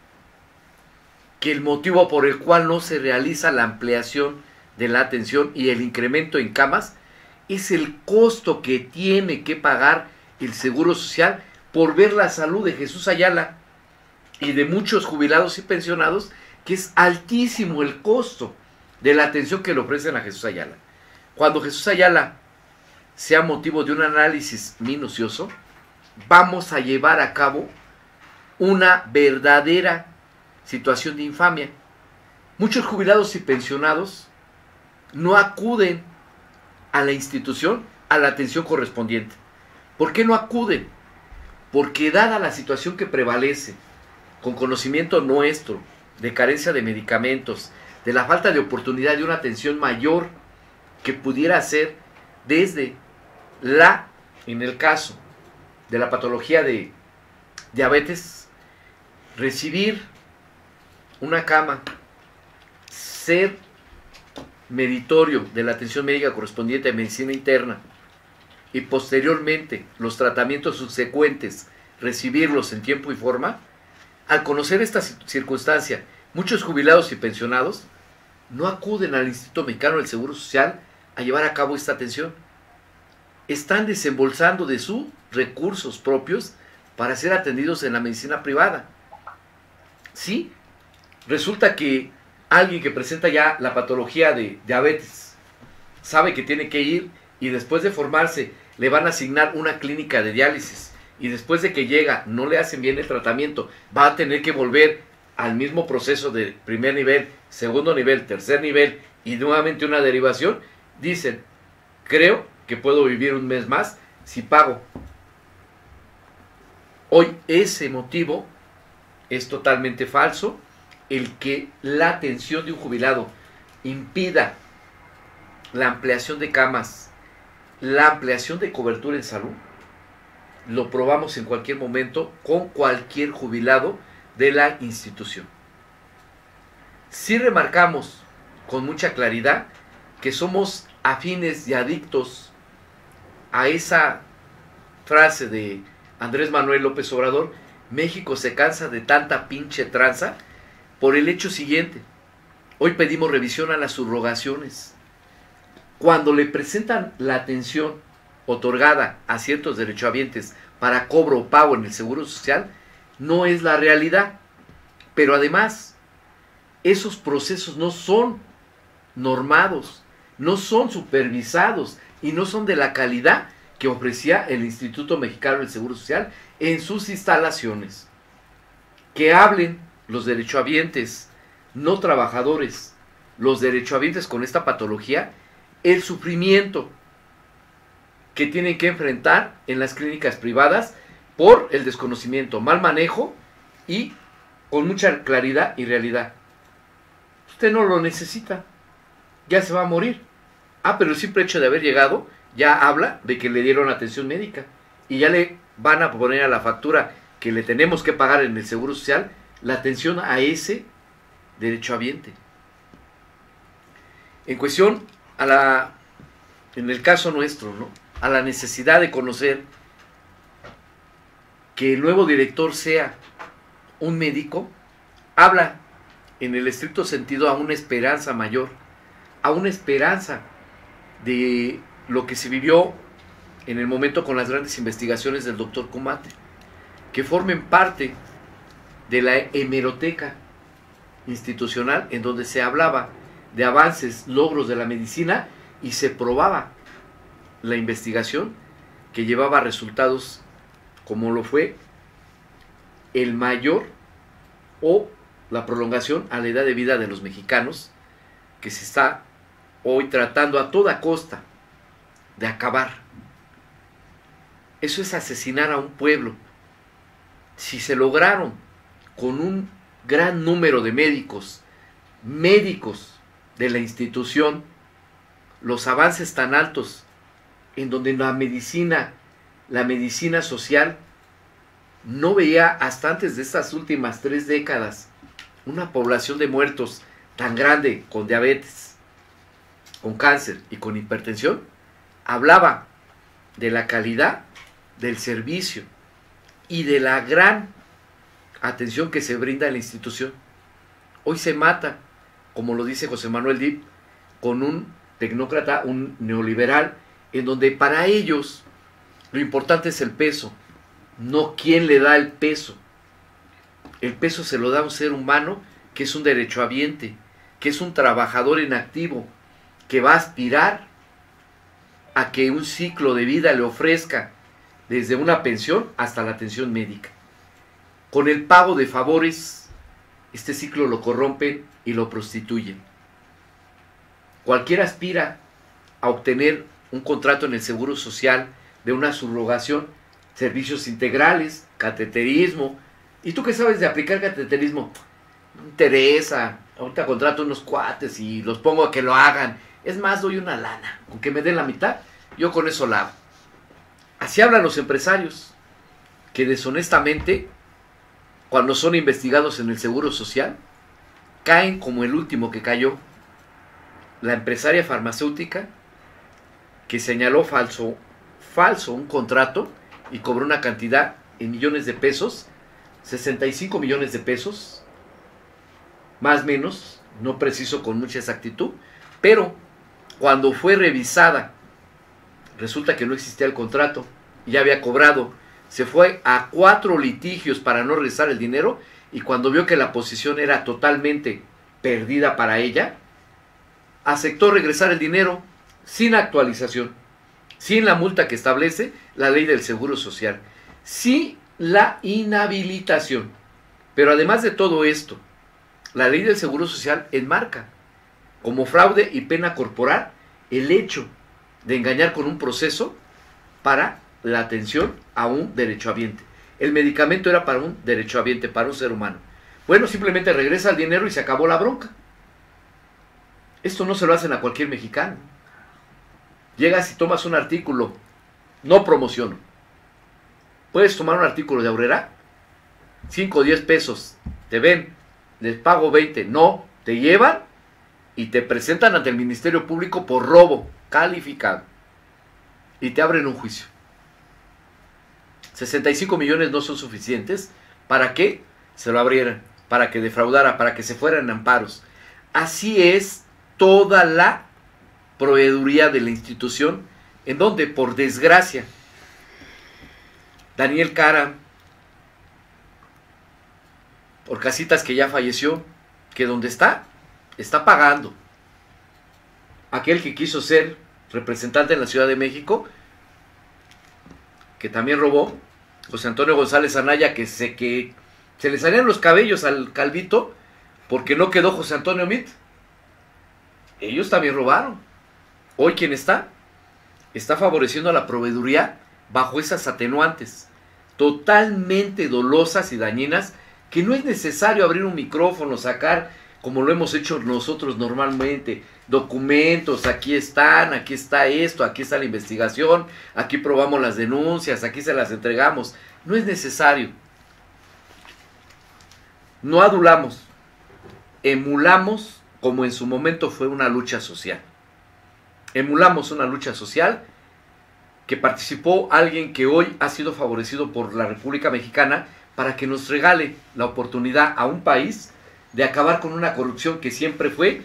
que el motivo por el cual no se realiza la ampliación de la atención y el incremento en camas es el costo que tiene que pagar el Seguro Social por ver la salud de Jesús Ayala y de muchos jubilados y pensionados, que es altísimo el costo de la atención que le ofrecen a Jesús Ayala. Cuando Jesús Ayala sea motivo de un análisis minucioso, vamos a llevar a cabo una verdadera situación de infamia. Muchos jubilados y pensionados no acuden a la institución a la atención correspondiente. ¿Por qué no acuden? Porque dada la situación que prevalece, con conocimiento nuestro, de carencia de medicamentos, de la falta de oportunidad de una atención mayor que pudiera ser desde la, en el caso de la patología de diabetes, recibir una cama, ser meritorio de la atención médica correspondiente a medicina interna y posteriormente los tratamientos subsecuentes, recibirlos en tiempo y forma. Al conocer esta circunstancia, muchos jubilados y pensionados no acuden al Instituto Mexicano del Seguro Social a llevar a cabo esta atención. Están desembolsando de sus recursos propios para ser atendidos en la medicina privada. Sí, resulta que alguien que presenta ya la patología de diabetes sabe que tiene que ir y después de formarse le van a asignar una clínica de diálisis y después de que llega no le hacen bien el tratamiento, va a tener que volver al mismo proceso de primer nivel, segundo nivel, tercer nivel y nuevamente una derivación. Dicen, creo que puedo vivir un mes más si pago. Hoy ese motivo es totalmente falso. El que la atención de un jubilado impida la ampliación de camas, la ampliación de cobertura en salud, lo probamos en cualquier momento con cualquier jubilado de la institución. Sí remarcamos con mucha claridad que somos afines y adictos a esa frase de Andrés Manuel López Obrador: México se cansa de tanta pinche tranza, por el hecho siguiente. Hoy pedimos revisión a las subrogaciones. Cuando le presentan la atención otorgada a ciertos derechohabientes para cobro o pago en el Seguro Social, no es la realidad. Pero además, esos procesos no son normados, no son supervisados y no son de la calidad que ofrecía el Instituto Mexicano del Seguro Social en sus instalaciones. Que hablen los derechohabientes no trabajadores, los derechohabientes con esta patología, el sufrimiento que tienen que enfrentar en las clínicas privadas por el desconocimiento, mal manejo y con mucha claridad y realidad. Usted no lo necesita, ya se va a morir. Ah, pero el simple hecho de haber llegado ya habla de que le dieron atención médica y ya le van a poner a la factura que le tenemos que pagar en el Seguro Social la atención a ese derechohabiente. En cuestión a la, en el caso nuestro, ¿no?, a la necesidad de conocer que el nuevo director sea un médico, habla en el estricto sentido a una esperanza mayor, a una esperanza de lo que se vivió en el momento con las grandes investigaciones del doctor Kumate, que formen parte de la hemeroteca institucional en donde se hablaba de avances, logros de la medicina y se probaba la investigación que llevaba resultados como lo fue el mayor o la prolongación a la edad de vida de los mexicanos, que se está hoy tratando a toda costa de acabar. Eso es asesinar a un pueblo. Si se lograron con un gran número de médicos, médicos de la institución, los avances tan altos en donde la medicina, la medicina social, no veía hasta antes de estas últimas tres décadas una población de muertos tan grande con diabetes, con cáncer y con hipertensión, hablaba de la calidad del servicio y de la gran atención que se brinda a la institución. Hoy se mata, como lo dice José Manuel Dip, con un tecnócrata, un neoliberal, en donde para ellos lo importante es el peso, no quién le da el peso. El peso se lo da a un ser humano que es un derechohabiente, que es un trabajador en activo, que va a aspirar a que un ciclo de vida le ofrezca desde una pensión hasta la atención médica. Con el pago de favores, este ciclo lo corrompen y lo prostituyen. Cualquiera aspira a obtener un contrato en el Seguro Social de una subrogación, servicios integrales, cateterismo. ¿Y tú qué sabes de aplicar cateterismo? No me interesa, ahorita contrato unos cuates y los pongo a que lo hagan. Es más, doy una lana, aunque me den la mitad, yo con eso la hago. Así hablan los empresarios, que deshonestamente, cuando son investigados en el Seguro Social, caen como el último que cayó. La empresaria farmacéutica que señaló falso, falso un contrato y cobró una cantidad en millones de pesos, sesenta y cinco millones de pesos, más o menos, no preciso con mucha exactitud, pero cuando fue revisada, resulta que no existía el contrato, ya había cobrado, se fue a cuatro litigios para no regresar el dinero, y cuando vio que la posición era totalmente perdida para ella, aceptó regresar el dinero sin actualización, sin la multa que establece la ley del Seguro Social, sin la inhabilitación. Pero además de todo esto, la ley del Seguro Social enmarca como fraude y pena corporal el hecho de engañar con un proceso para la atención a un derechohabiente. El medicamento era para un derechohabiente, para un ser humano. Bueno, simplemente regresa el dinero y se acabó la bronca. Esto no se lo hacen a cualquier mexicano. Llegas y tomas un artículo, no promociono. Puedes tomar un artículo de Aurrera, cinco o diez pesos, te ven, les pago veinte, no, te llevan y te presentan ante el Ministerio Público por robo calificado y te abren un juicio. sesenta y cinco millones no son suficientes para que se lo abrieran, para que defraudara, para que se fueran amparos. Así es toda la proveeduría de la institución, en donde, por desgracia, Daniel Cara, por Casitas, que ya falleció, que donde está, está pagando. Aquel que quiso ser representante en la Ciudad de México, que también robó, José Antonio González Anaya, que se, que se le salían los cabellos al calvito, porque no quedó José Antonio Mit. Ellos también robaron. Hoy, ¿quién está? Está favoreciendo a la proveeduría bajo esas atenuantes totalmente dolosas y dañinas, que no es necesario abrir un micrófono, sacar, como lo hemos hecho nosotros normalmente, documentos, aquí están, aquí está esto, aquí está la investigación, aquí probamos las denuncias, aquí se las entregamos. No es necesario. No adulamos, emulamos, como en su momento fue una lucha social. Emulamos una lucha social que participó alguien que hoy ha sido favorecido por la República Mexicana para que nos regale la oportunidad a un país de acabar con una corrupción que siempre fue,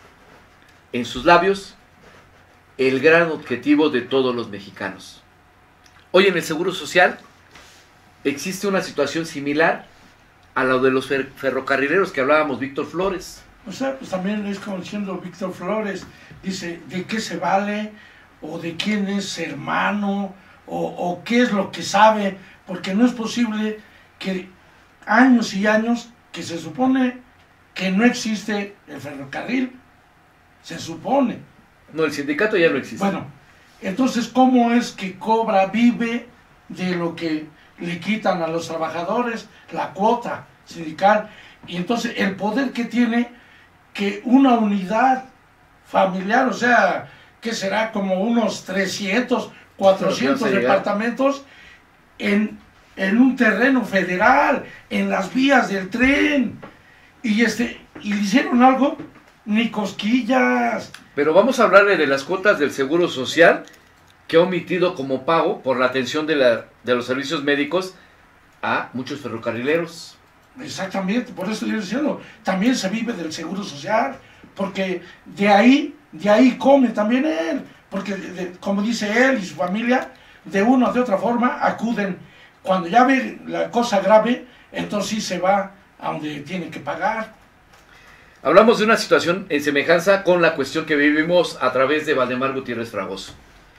en sus labios, el gran objetivo de todos los mexicanos. Hoy en el Seguro Social existe una situación similar a la de los fer ferrocarrileros que hablábamos, Víctor Flores. O sea, pues también es como diciendo Víctor Flores, dice, ¿de qué se vale? ¿O de quién es hermano? O, ¿O qué es lo que sabe? Porque no es posible que años y años que se supone que no existe el ferrocarril. Se supone. No, el sindicato ya no existe. Bueno, entonces, ¿cómo es que cobra, vive de lo que le quitan a los trabajadores, la cuota sindical? Y entonces el poder que tiene que una unidad familiar, o sea, que será como unos trescientos, cuatrocientos departamentos en, en un terreno federal, en las vías del tren, y este y le hicieron algo, ni cosquillas. Pero vamos a hablarle de las cuotas del Seguro Social que ha omitido como pago por la atención de, la, de los servicios médicos a muchos ferrocarrileros. Exactamente, por eso estoy diciendo, también se vive del Seguro Social, porque de ahí, de ahí come también él, porque de, de, como dice él y su familia, de una o de otra forma acuden, cuando ya ve la cosa grave, entonces sí se va a donde tiene que pagar. Hablamos de una situación en semejanza con la cuestión que vivimos a través de Valdemar Gutiérrez Fragoso.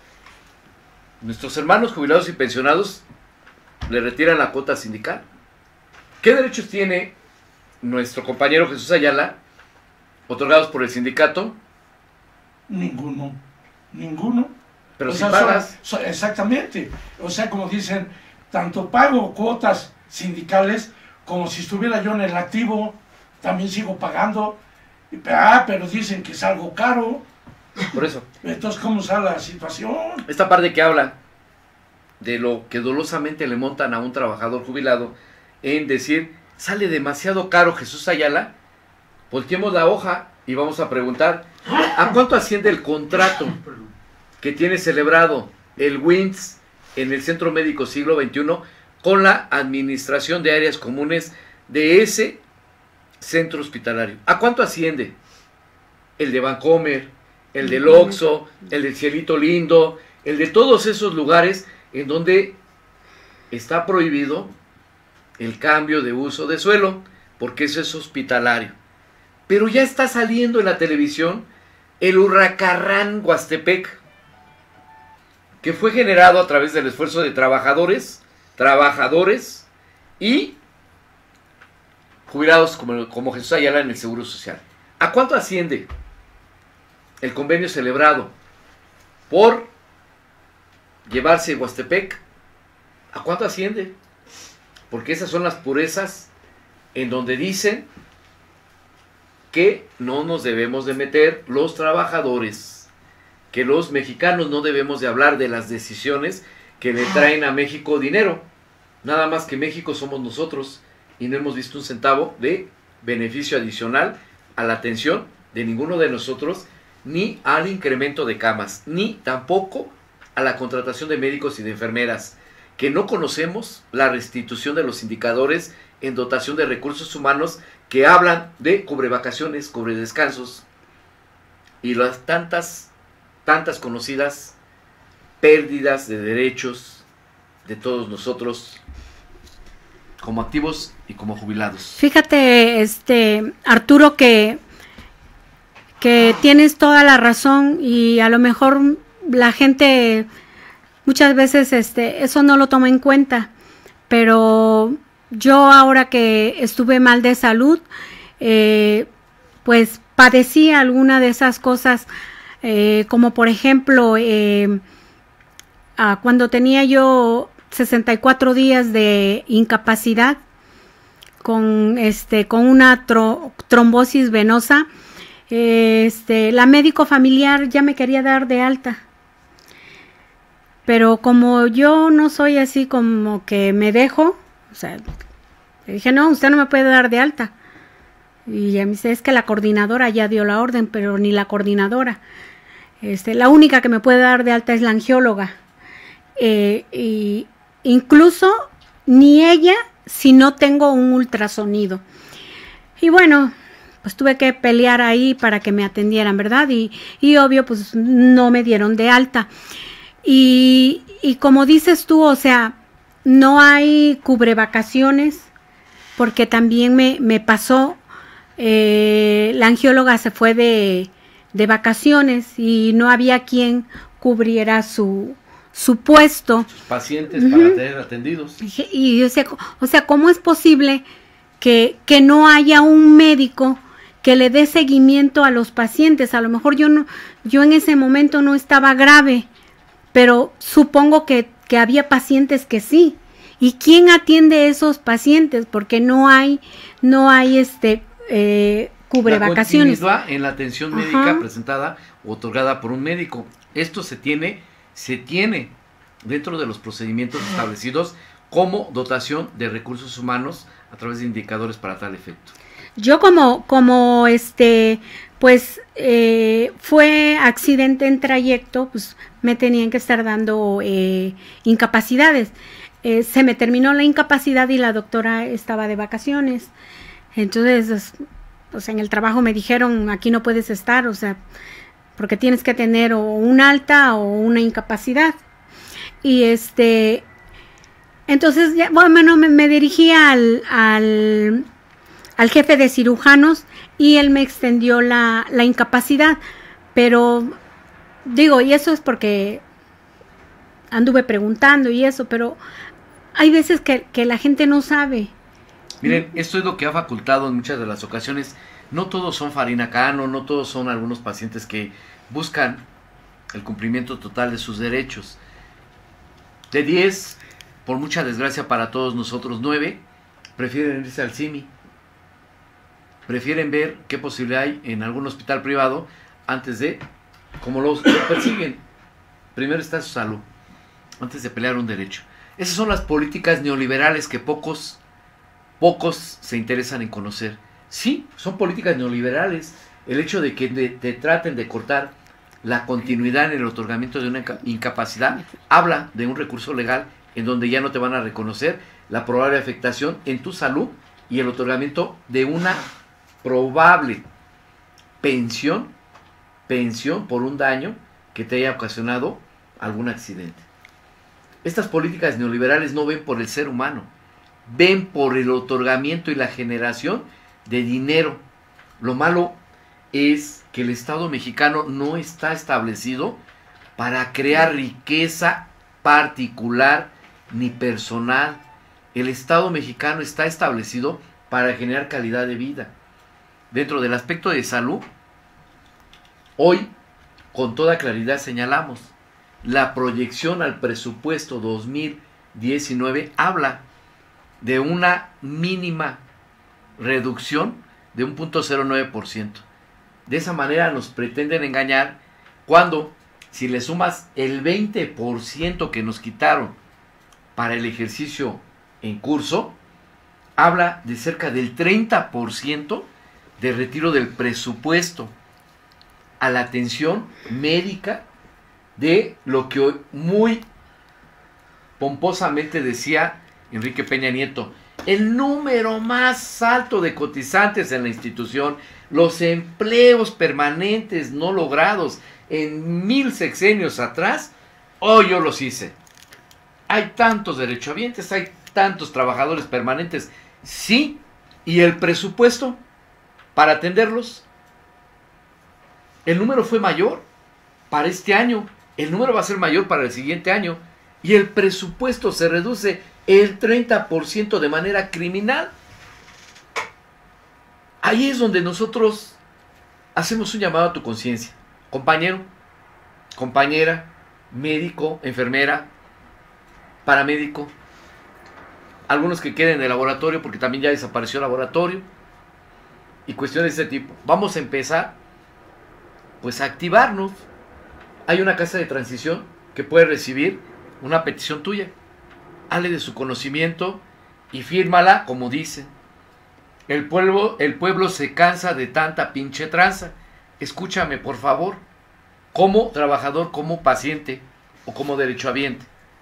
Nuestros hermanos jubilados y pensionados le retiran la cuota sindical. ¿Qué derechos tiene nuestro compañero Jesús Ayala otorgados por el sindicato? Ninguno, ninguno. Pero o si sea, pagas... son, son, exactamente, o sea, como dicen, tanto pago cuotas sindicales como si estuviera yo en el activo, también sigo pagando. Ah, pero dicen que es algo caro. Por eso. Entonces, ¿cómo sale la situación? Esta parte que habla de lo que dolosamente le montan a un trabajador jubilado en decir, sale demasiado caro Jesús Ayala, volteemos la hoja y vamos a preguntar, ¿a cuánto asciende el contrato que tiene celebrado el W I M S S en el Centro Médico Siglo veintiuno con la administración de áreas comunes de ese centro hospitalario? ¿A cuánto asciende? El de Vancomer, el del Oxxo, el del Cielito Lindo, el de todos esos lugares en donde está prohibido el cambio de uso de suelo, porque eso es hospitalario. Pero ya está saliendo en la televisión el hurracarrán Huastepec, que fue generado a través del esfuerzo de trabajadores, trabajadores y jubilados como, como Jesús Ayala en el Seguro Social. ¿A cuánto asciende el convenio celebrado por llevarse Huastepec? ¿A cuánto asciende? Porque esas son las purezas en donde dicen que no nos debemos de meter los trabajadores, que los mexicanos no debemos de hablar de las decisiones que le traen a México dinero. Nada más que México somos nosotros y no hemos visto un centavo de beneficio adicional a la atención de ninguno de nosotros, ni al incremento de camas, ni tampoco a la contratación de médicos y de enfermeras, que no conocemos la restitución de los indicadores en dotación de recursos humanos que hablan de cubrevacaciones, cubredescansos y las tantas, tantas conocidas pérdidas de derechos de todos nosotros como activos y como jubilados. Fíjate, este Arturo, que, que tienes toda la razón y a lo mejor la gente muchas veces este eso no lo toma en cuenta, pero yo ahora que estuve mal de salud, eh, pues padecí alguna de esas cosas, eh, como por ejemplo, eh, ah, cuando tenía yo sesenta y cuatro días de incapacidad con este con una tro, trombosis venosa, eh, este la médico familiar ya me quería dar de alta. Pero como yo no soy así como que me dejo, o sea, le dije, no, usted no me puede dar de alta. Y ella me dice, es que la coordinadora ya dio la orden, pero ni la coordinadora. Este, la única que me puede dar de alta es la angióloga. eh, y incluso ni ella si no tengo un ultrasonido. Y bueno, pues tuve que pelear ahí para que me atendieran, ¿verdad? Y, y obvio, pues no me dieron de alta. Y, y como dices tú, o sea, no hay cubrevacaciones, porque también me, me pasó, eh, la angióloga se fue de, de vacaciones y no había quien cubriera su, su puesto. Sus pacientes para uh-huh. tener atendidos. Y, y o, sea, o sea, ¿cómo es posible que, que no haya un médico que le dé seguimiento a los pacientes? A lo mejor yo no, yo en ese momento no estaba grave, pero supongo que, que había pacientes que sí. ¿Y quién atiende a esos pacientes? Porque no hay, no hay este eh, cubrevacaciones. La continuidad en la atención médica Ajá. presentada o otorgada por un médico. Esto se tiene, se tiene dentro de los procedimientos establecidos como dotación de recursos humanos a través de indicadores para tal efecto. Yo como, como este, pues eh, fue accidente en trayecto, pues me tenían que estar dando eh, incapacidades. Eh, se me terminó la incapacidad y la doctora estaba de vacaciones. Entonces, pues en el trabajo me dijeron, aquí no puedes estar, o sea, porque tienes que tener o un alta o una incapacidad. Y este, entonces, ya, bueno, me, me dirigí al, al, al jefe de cirujanos y él me extendió la, la incapacidad. Pero, digo, y eso es porque anduve preguntando y eso, pero hay veces que, que la gente no sabe. Miren, esto es lo que ha facultado en muchas de las ocasiones. No todos son Farina Cano, no todos son algunos pacientes que buscan el cumplimiento total de sus derechos. De diez, por mucha desgracia para todos nosotros, nueve prefieren irse al S I M I. Prefieren ver qué posibilidad hay en algún hospital privado antes de, como los persiguen, primero está su salud, antes de pelear un derecho. Esas son las políticas neoliberales que pocos, pocos se interesan en conocer. Sí, son políticas neoliberales. El hecho de que te, te traten de cortar la continuidad en el otorgamiento de una incapacidad habla de un recurso legal en donde ya no te van a reconocer la probable afectación en tu salud y el otorgamiento de una probable pensión, pensión por un daño que te haya ocasionado algún accidente. Estas políticas neoliberales no ven por el ser humano, ven por el otorgamiento y la generación de dinero. Lo malo es que el Estado mexicano no está establecido para crear riqueza particular ni personal. El Estado mexicano está establecido para generar calidad de vida. Dentro del aspecto de salud, hoy con toda claridad señalamos, la proyección al presupuesto dos mil diecinueve habla de una mínima reducción de un punto cero nueve por ciento. De esa manera nos pretenden engañar cuando, si le sumas el veinte por ciento que nos quitaron para el ejercicio en curso, habla de cerca del treinta por ciento de retiro del presupuesto a la atención médica de lo que hoy muy pomposamente decía Enrique Peña Nieto, el número más alto de cotizantes en la institución, los empleos permanentes no logrados en mil sexenios atrás, hoy yo los hice. Hay tantos derechohabientes, hay tantos trabajadores permanentes, sí, y el presupuesto para atenderlos, el número fue mayor para este año, el número va a ser mayor para el siguiente año, y el presupuesto se reduce el treinta por ciento de manera criminal. Ahí es donde nosotros hacemos un llamado a tu conciencia, compañero, compañera, médico, enfermera, paramédico, algunos que queden en el laboratorio porque también ya desapareció el laboratorio y cuestiones de ese tipo. Vamos a empezar pues a activarnos. Hay una casa de transición que puede recibir una petición tuya. Hable de su conocimiento y fírmala como dice. El pueblo, el pueblo se cansa de tanta pinche tranza. Escúchame, por favor, como trabajador, como paciente o como derechohabiente.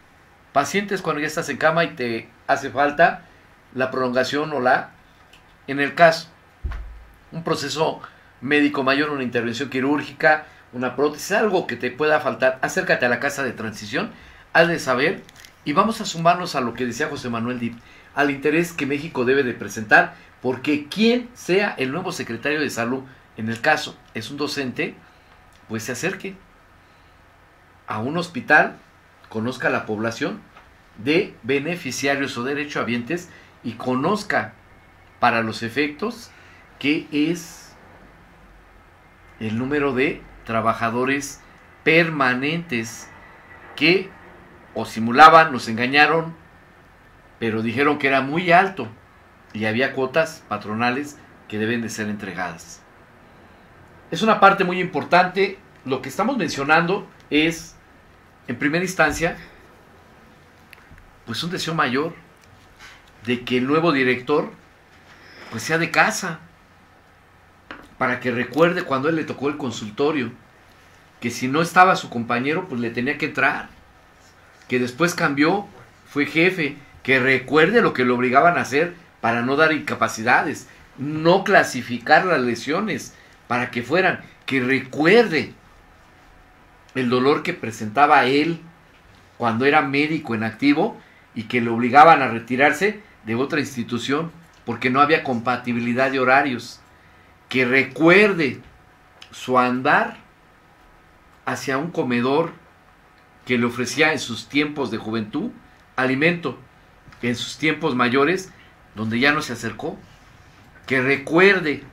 pacientes cuando ya estás en cama y te hace falta la prolongación o la, en el caso, un proceso médico mayor, una intervención quirúrgica, una prótesis, algo que te pueda faltar, acércate a la casa de transición, has de saber, y vamos a sumarnos a lo que decía José Manuel Dip, al interés que México debe de presentar, porque quien sea el nuevo secretario de salud, en el caso es un docente, pues se acerque a un hospital, conozca la población de beneficiarios o derechohabientes y conozca para los efectos qué es el número de trabajadores permanentes que o simulaban, nos engañaron, pero dijeron que era muy alto y había cuotas patronales que deben de ser entregadas. Es una parte muy importante. Lo que estamos mencionando es, en primera instancia, pues un deseo mayor de que el nuevo director pues sea de casa, para que recuerde cuando él le tocó el consultorio, que si no estaba su compañero pues le tenía que entrar, que después cambió, fue jefe, que recuerde lo que le obligaban a hacer para no dar incapacidades, no clasificar las lesiones para que fueran, que recuerde el dolor que presentaba él cuando era médico en activo y que le obligaban a retirarse de otra institución porque no había compatibilidad de horarios, que recuerde su andar hacia un comedor que le ofrecía en sus tiempos de juventud alimento, en sus tiempos mayores donde ya no se acercó, que recuerde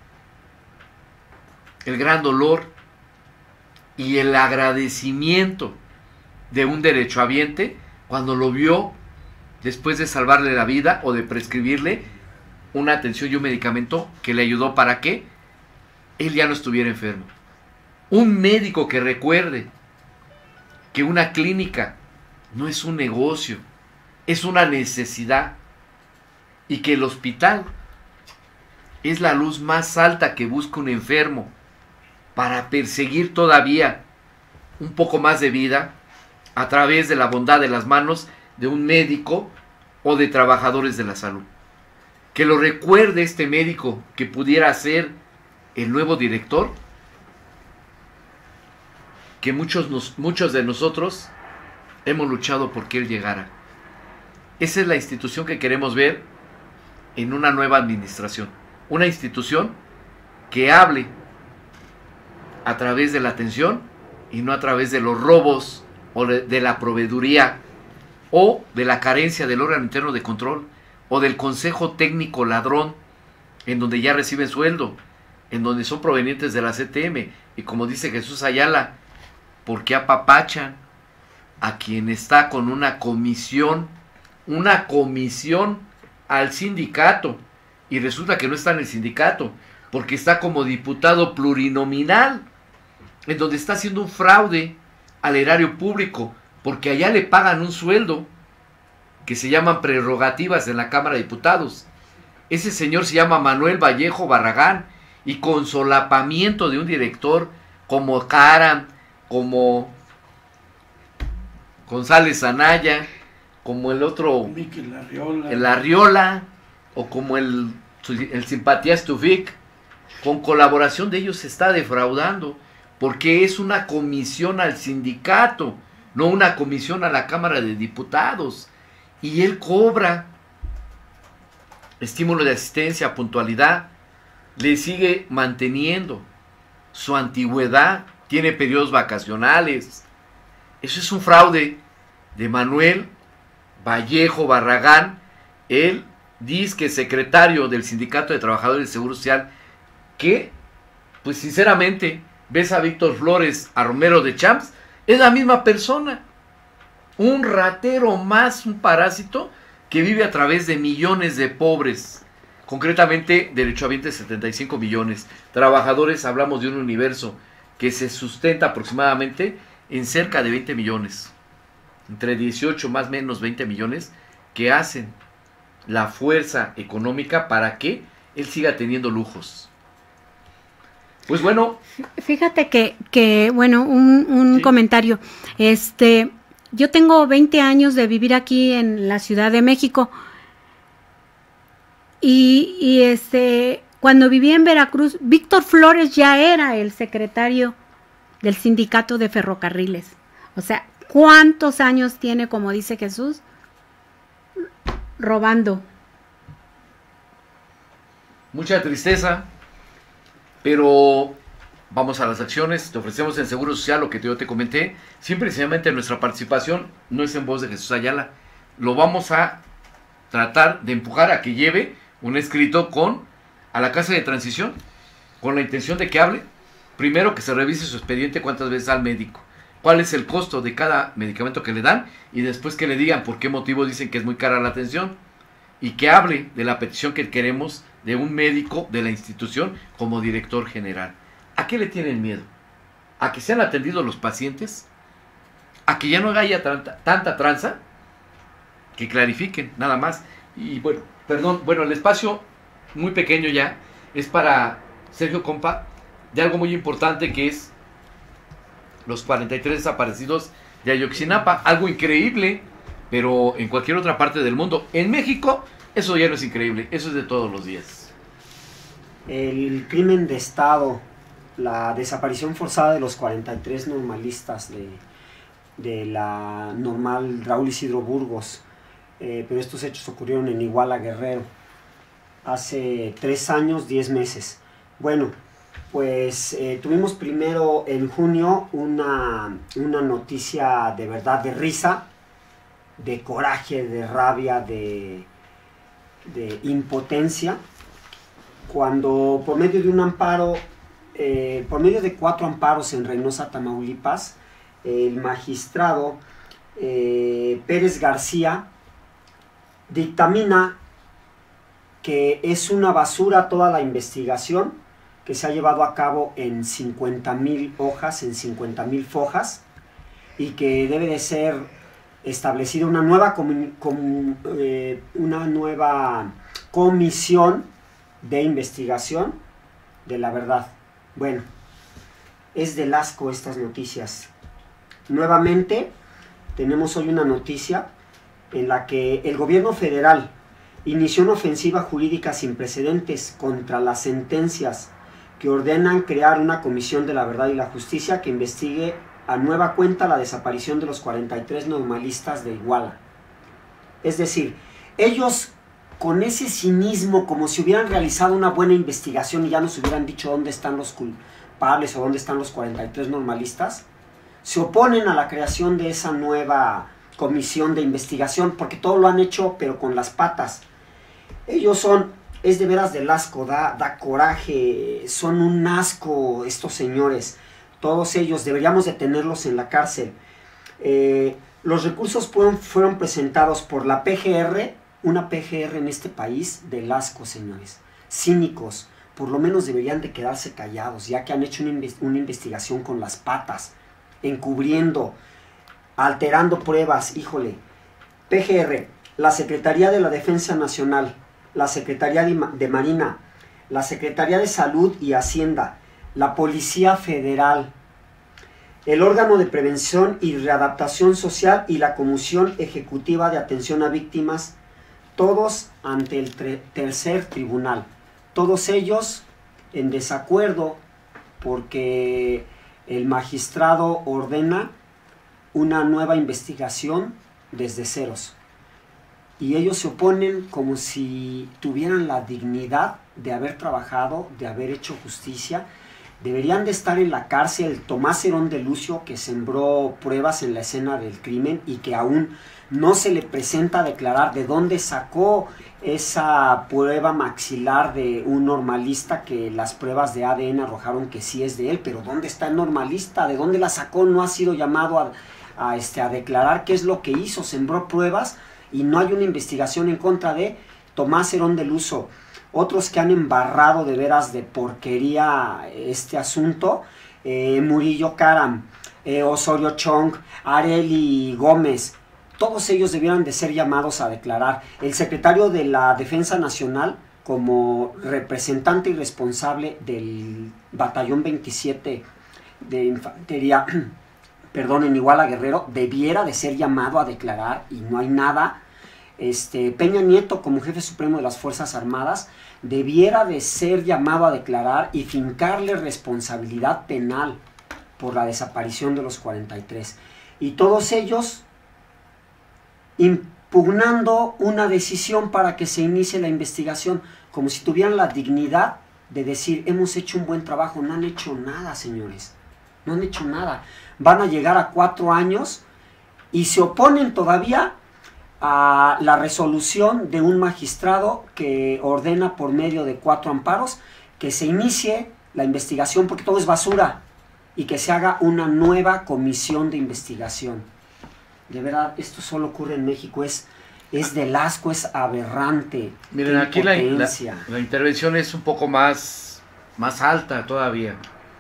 el gran dolor y el agradecimiento de un derechohabiente cuando lo vio después de salvarle la vida o de prescribirle una atención y un medicamento que le ayudó para que él ya no estuviera enfermo. Un médico que recuerde que una clínica no es un negocio, es una necesidad, y que el hospital es la luz más alta que busca un enfermo para perseguir todavía un poco más de vida a través de la bondad de las manos de un médico o de trabajadores de la salud. Que lo recuerde este médico que pudiera ser el nuevo director, que muchos, nos, muchos de nosotros hemos luchado por que él llegara. Esa es la institución que queremos ver en una nueva administración. Una institución que hable a través de la atención y no a través de los robos o de la proveeduría o de la carencia del órgano interno de control o del consejo técnico ladrón, en donde ya reciben sueldo, en donde son provenientes de la C T M, y como dice Jesús Ayala, ¿por qué apapachan a quien está con una comisión, una comisión al sindicato, y resulta que no está en el sindicato, porque está como diputado plurinominal, en donde está haciendo un fraude al erario público, porque allá le pagan un sueldo que se llaman prerrogativas en la Cámara de Diputados? Ese señor se llama Manuel Vallejo Barragán, y con solapamiento de un director como Caram, como González Anaya, como el otro, Miquel Arriola, el Arriola, o como el, el Simpatías Tufik, con colaboración de ellos se está defraudando, porque es una comisión al sindicato, no una comisión a la Cámara de Diputados, y él cobra estímulo de asistencia, puntualidad, le sigue manteniendo su antigüedad, tiene periodos vacacionales. Eso es un fraude de Manuel Vallejo Barragán, el disque secretario del Sindicato de Trabajadores de Seguro Social, que, pues sinceramente, ves a Víctor Flores, a Romero de Champs, es la misma persona, un ratero más, un parásito que vive a través de millones de pobres, concretamente derechohabientes setenta y cinco millones, trabajadores, hablamos de un universo que se sustenta aproximadamente en cerca de veinte millones, entre dieciocho más o menos veinte millones, que hacen la fuerza económica para que él siga teniendo lujos. Pues bueno. Fíjate que, que bueno, un, un sí. comentario. Este, yo tengo veinte años de vivir aquí en la Ciudad de México. Y, y este, cuando viví en Veracruz, Víctor Flores ya era el secretario del sindicato de ferrocarriles. O sea, ¿cuántos años tiene, como dice Jesús, robando? Mucha tristeza, pero vamos a las acciones. Te ofrecemos en Seguro Social lo que yo te comenté. Siempre y sencillamente nuestra participación no es en voz de Jesús Ayala. Lo vamos a tratar de empujar a que lleve un escrito con a la Casa de Transición, con la intención de que hable. Primero, que se revise su expediente cuántas veces al médico, cuál es el costo de cada medicamento que le dan, y después que le digan por qué motivo dicen que es muy cara la atención, y que hable de la petición que queremos de un médico de la institución como director general. ¿A qué le tienen miedo? ¿A que sean atendidos los pacientes? ¿A que ya no haya tanta, tanta tranza? Que clarifiquen, nada más. Y bueno, perdón, bueno, el espacio muy pequeño ya es para Sergio Compa, de algo muy importante que es los cuarenta y tres desaparecidos de Ayotzinapa. Algo increíble, pero en cualquier otra parte del mundo. En México, eso ya no es increíble, eso es de todos los días. El crimen de Estado, la desaparición forzada de los cuarenta y tres normalistas de, de la normal Raúl Isidro Burgos, eh, pero estos hechos ocurrieron en Iguala, Guerrero, hace tres años, diez meses. Bueno, pues eh, tuvimos primero en junio una, una noticia de verdad de risa, de coraje, de rabia, de, de impotencia, cuando por medio de un amparo, eh, por medio de cuatro amparos en Reynosa, Tamaulipas, el magistrado eh, Pérez García dictamina que es una basura toda la investigación que se ha llevado a cabo en cincuenta mil hojas, en cincuenta mil fojas, y que debe de ser establecida una nueva, comu com eh, una nueva comisión de investigación de la verdad. Bueno, es del asco estas noticias. Nuevamente tenemos hoy una noticia en la que el gobierno federal inició una ofensiva jurídica sin precedentes contra las sentencias que ordenan crear una comisión de la verdad y la justicia que investigue a nueva cuenta la desaparición de los cuarenta y tres normalistas de Iguala. Es decir, ellos con ese cinismo, como si hubieran realizado una buena investigación y ya nos hubieran dicho dónde están los culpables o dónde están los cuarenta y tres normalistas, se oponen a la creación de esa nueva comisión de investigación, porque todo lo han hecho pero con las patas. Ellos son, es de veras del asco, da, da coraje, son un asco estos señores, todos ellos, deberíamos de tenerlos en la cárcel. Eh, los recursos fueron, fueron presentados por la P G R, una P G R en este país del asco, señores, cínicos, por lo menos deberían de quedarse callados, ya que han hecho una, inve una investigación con las patas, encubriendo, alterando pruebas. Híjole, P G R, la Secretaría de la Defensa Nacional, la Secretaría de Marina, la Secretaría de Salud y Hacienda, la Policía Federal, el órgano de prevención y readaptación social y la Comisión Ejecutiva de Atención a Víctimas, todos ante el tercer tribunal, todos ellos en desacuerdo porque el magistrado ordena una nueva investigación desde ceros. Y ellos se oponen como si tuvieran la dignidad de haber trabajado, de haber hecho justicia. Deberían de estar en la cárcel Tomás Herón de Lucio, que sembró pruebas en la escena del crimen y que aún no se le presenta a declarar de dónde sacó esa prueba maxilar de un normalista, que las pruebas de A D N arrojaron que sí es de él, pero ¿dónde está el normalista? ¿De dónde la sacó? No ha sido llamado a, a, este, a declarar qué es lo que hizo, sembró pruebas y no hay una investigación en contra de Tomás Herón de Lucio. Otros que han embarrado de veras de porquería este asunto, eh, Murillo Karam, eh, Osorio Chong, Arely Gómez, todos ellos debieran de ser llamados a declarar. El secretario de la Defensa Nacional, como representante y responsable del Batallón veintisiete de Infantería, perdón, en Iguala Guerrero, debiera de ser llamado a declarar y no hay nada. Este, Peña Nieto, como jefe supremo de las Fuerzas Armadas, debiera de ser llamado a declarar y fincarle responsabilidad penal por la desaparición de los cuarenta y tres. Y todos ellos impugnando una decisión para que se inicie la investigación, como si tuvieran la dignidad de decir, hemos hecho un buen trabajo. No han hecho nada, señores, no han hecho nada. Van a llegar a cuatro años y se oponen todavía a la resolución de un magistrado que ordena por medio de cuatro amparos que se inicie la investigación, porque todo es basura, y que se haga una nueva comisión de investigación. De verdad, esto solo ocurre en México, es, es del asco, es aberrante. Miren, aquí la, la, la intervención es un poco más, más alta todavía.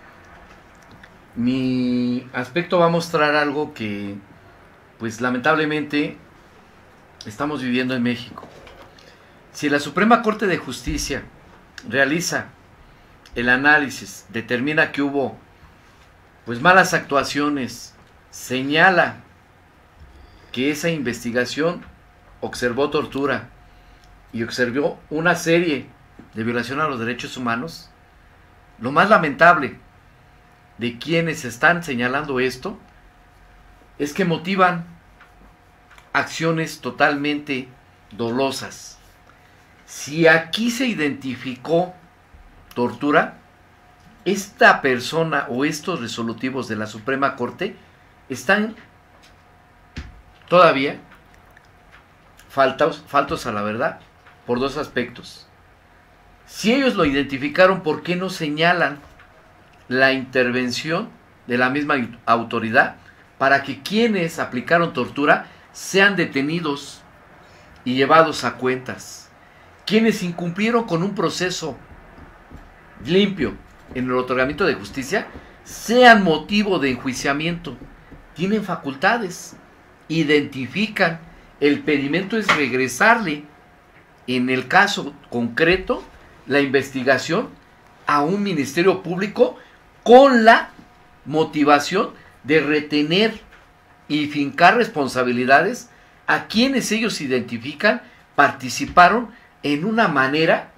Mi aspecto va a mostrar algo que, pues lamentablemente, estamos viviendo en México. Si la Suprema Corte de Justicia realiza el análisis, determina que hubo pues malas actuaciones, señala que esa investigación observó tortura y observó una serie de violaciones a los derechos humanos, lo más lamentable de quienes están señalando esto es que motivan acciones totalmente dolosas. Si aquí se identificó tortura, esta persona o estos resolutivos de la Suprema Corte están todavía faltos, faltos a la verdad por dos aspectos. Si ellos lo identificaron, ¿por qué no señalan la intervención de la misma autoridad para que quienes aplicaron tortura sean detenidos y llevados a cuentas? Quienes incumplieron con un proceso limpio en el otorgamiento de justicia sean motivo de enjuiciamiento. Tienen facultades, identifican. El pedimento es regresarle, en el caso concreto, la investigación a un ministerio público con la motivación de retener y fincar responsabilidades a quienes ellos identifican participaron en una manera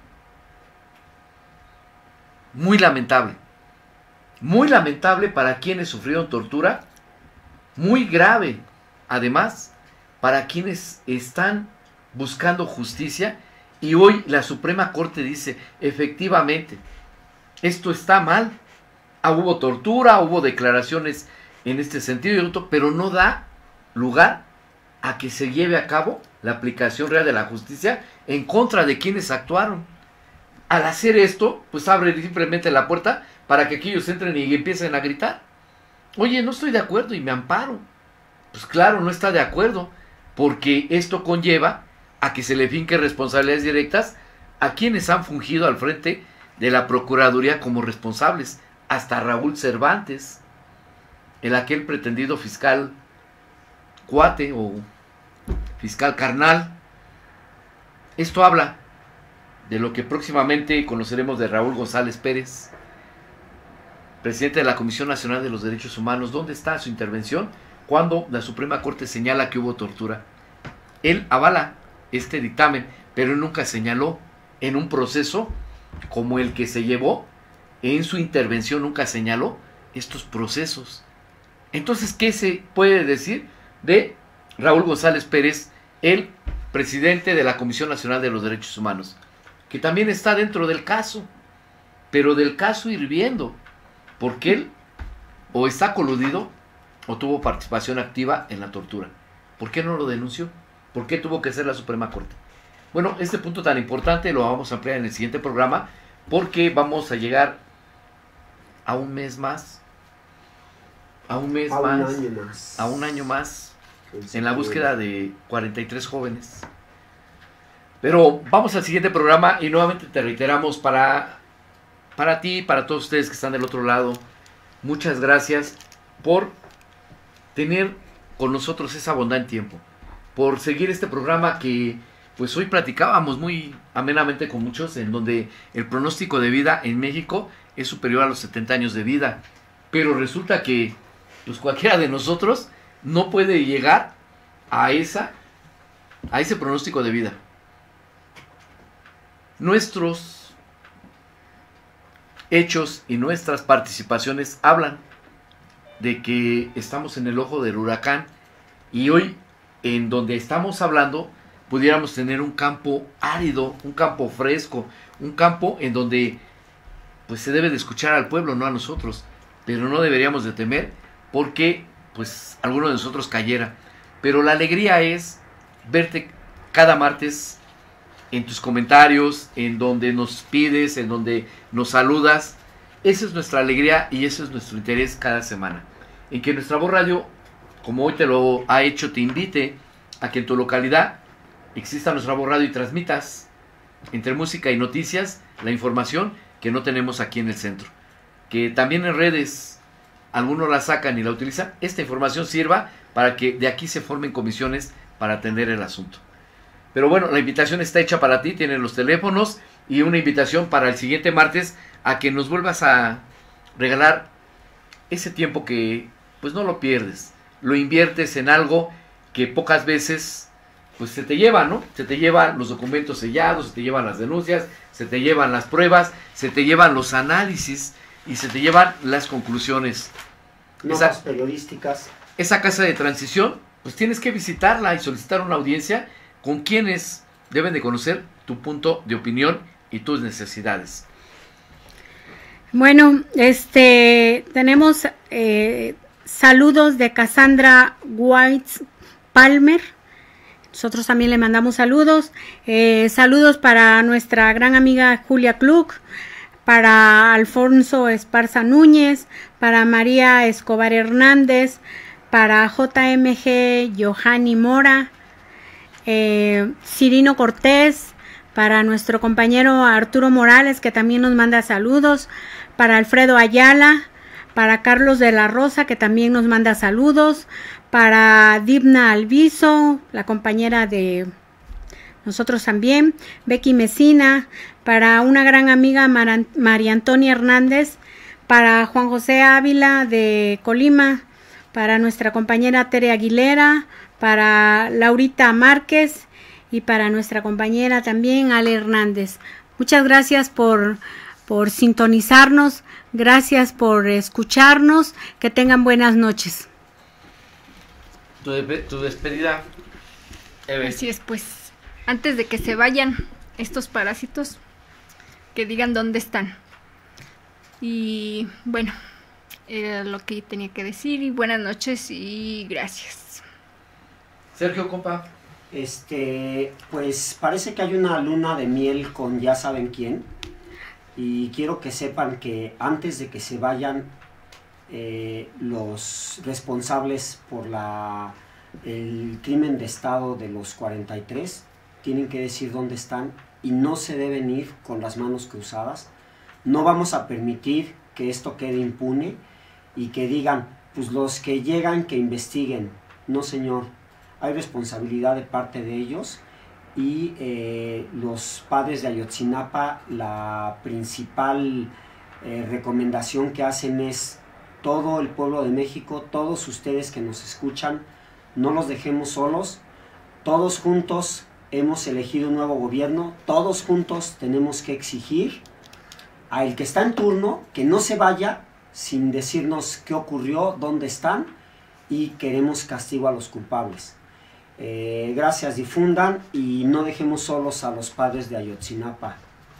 muy lamentable, muy lamentable para quienes sufrieron tortura, muy grave, además, para quienes están buscando justicia. Y hoy la Suprema Corte dice, efectivamente, esto está mal, ah, hubo tortura, hubo declaraciones en este sentido, pero no da lugar a que se lleve a cabo la aplicación real de la justicia en contra de quienes actuaron. Al hacer esto, pues abre simplemente la puerta para que aquellos entren y empiecen a gritar. Oye, no estoy de acuerdo y me amparo. Pues claro, no está de acuerdo, porque esto conlleva a que se le finque responsabilidades directas a quienes han fungido al frente de la Procuraduría como responsables, hasta Raúl Cervantes, el aquel pretendido fiscal cuate o fiscal carnal. Esto habla de lo que próximamente conoceremos de Raúl González Pérez, presidente de la Comisión Nacional de los Derechos Humanos. ¿Dónde está su intervención cuando la Suprema Corte señala que hubo tortura? Él avala este dictamen, pero nunca señaló en un proceso como el que se llevó, en su intervención nunca señaló estos procesos. Entonces, ¿qué se puede decir de Raúl González Pérez, el presidente de la Comisión Nacional de los Derechos Humanos? Que también está dentro del caso, pero del caso hirviendo, porque él o está coludido o tuvo participación activa en la tortura. ¿Por qué no lo denunció? ¿Por qué tuvo que ser la Suprema Corte? Bueno, este punto tan importante lo vamos a ampliar en el siguiente programa, porque vamos a llegar a un mes más, a un mes a más, un año más, a un año más, en la búsqueda de cuarenta y tres jóvenes. Pero vamos al siguiente programa y nuevamente te reiteramos para, para ti, para todos ustedes que están del otro lado, muchas gracias por tener con nosotros esa bondad en tiempo, por seguir este programa que pues hoy platicábamos muy amenamente con muchos, en donde el pronóstico de vida en México es superior a los setenta años de vida, pero resulta que pues cualquiera de nosotros no puede llegar a esa, a ese pronóstico de vida. Nuestros hechos y nuestras participaciones hablan de que estamos en el ojo del huracán, y hoy, en donde estamos hablando, pudiéramos tener un campo árido, un campo fresco, un campo en donde pues se debe de escuchar al pueblo, no a nosotros, pero no deberíamos de temer porque pues alguno de nosotros cayera. Pero la alegría es verte cada martes en tus comentarios, en donde nos pides, en donde nos saludas. Esa es nuestra alegría y ese es nuestro interés cada semana, en que nuestra voz radio, como hoy te lo ha hecho, te invite a que en tu localidad exista nuestra voz radio y transmitas entre música y noticias la información que no tenemos aquí en el centro. Que también en redes algunos la sacan y la utilizan. Esta información sirva para que de aquí se formen comisiones para atender el asunto. Pero bueno, la invitación está hecha para ti, tienes los teléfonos y una invitación para el siguiente martes a que nos vuelvas a regalar ese tiempo que pues no lo pierdes, lo inviertes en algo que pocas veces pues se te lleva, ¿no? Se te llevan los documentos sellados, se te llevan las denuncias, se te llevan las pruebas, se te llevan los análisis y se te llevan las conclusiones. Notas Esa, periodísticas. esa casa de transición, pues tienes que visitarla y solicitar una audiencia con quienes deben de conocer tu punto de opinión y tus necesidades. Bueno, este tenemos eh, saludos de Cassandra White Palmer. Nosotros también le mandamos saludos. Eh, saludos para nuestra gran amiga Julia Klug, para Alfonso Esparza Núñez, para María Escobar Hernández, para J M G Johanny Mora, eh, Cirino Cortés, para nuestro compañero Arturo Morales, que también nos manda saludos, para Alfredo Ayala, para Carlos de la Rosa, que también nos manda saludos, para Dibna Alviso, la compañera de nosotros también, Becky Mesina, para una gran amiga Mar María Antonia Hernández, para Juan José Ávila de Colima, para nuestra compañera Tere Aguilera, para Laurita Márquez y para nuestra compañera también Ale Hernández. Muchas gracias por, por sintonizarnos, gracias por escucharnos, que tengan buenas noches. Tu, de, tu despedida, Eve. Así es, pues, antes de que se vayan estos parásitos, que digan dónde están. Y bueno, era lo que tenía que decir, y buenas noches y gracias. Sergio, compa. Este, pues parece que hay una luna de miel con ya saben quién, y quiero que sepan que antes de que se vayan eh, los responsables por la, el crimen de estado de los cuarenta y tres tienen que decir dónde están y no se deben ir con las manos cruzadas. No vamos a permitir que esto quede impune y que digan, pues los que llegan que investiguen. No, señor, hay responsabilidad de parte de ellos y eh, los padres de Ayotzinapa, la principal eh, recomendación que hacen es todo el pueblo de México, todos ustedes que nos escuchan, no los dejemos solos, todos juntos hemos elegido un nuevo gobierno, todos juntos tenemos que exigir a el que está en turno que no se vaya sin decirnos qué ocurrió, dónde están, y queremos castigo a los culpables. Eh, gracias, difundan y no dejemos solos a los padres de Ayotzinapa.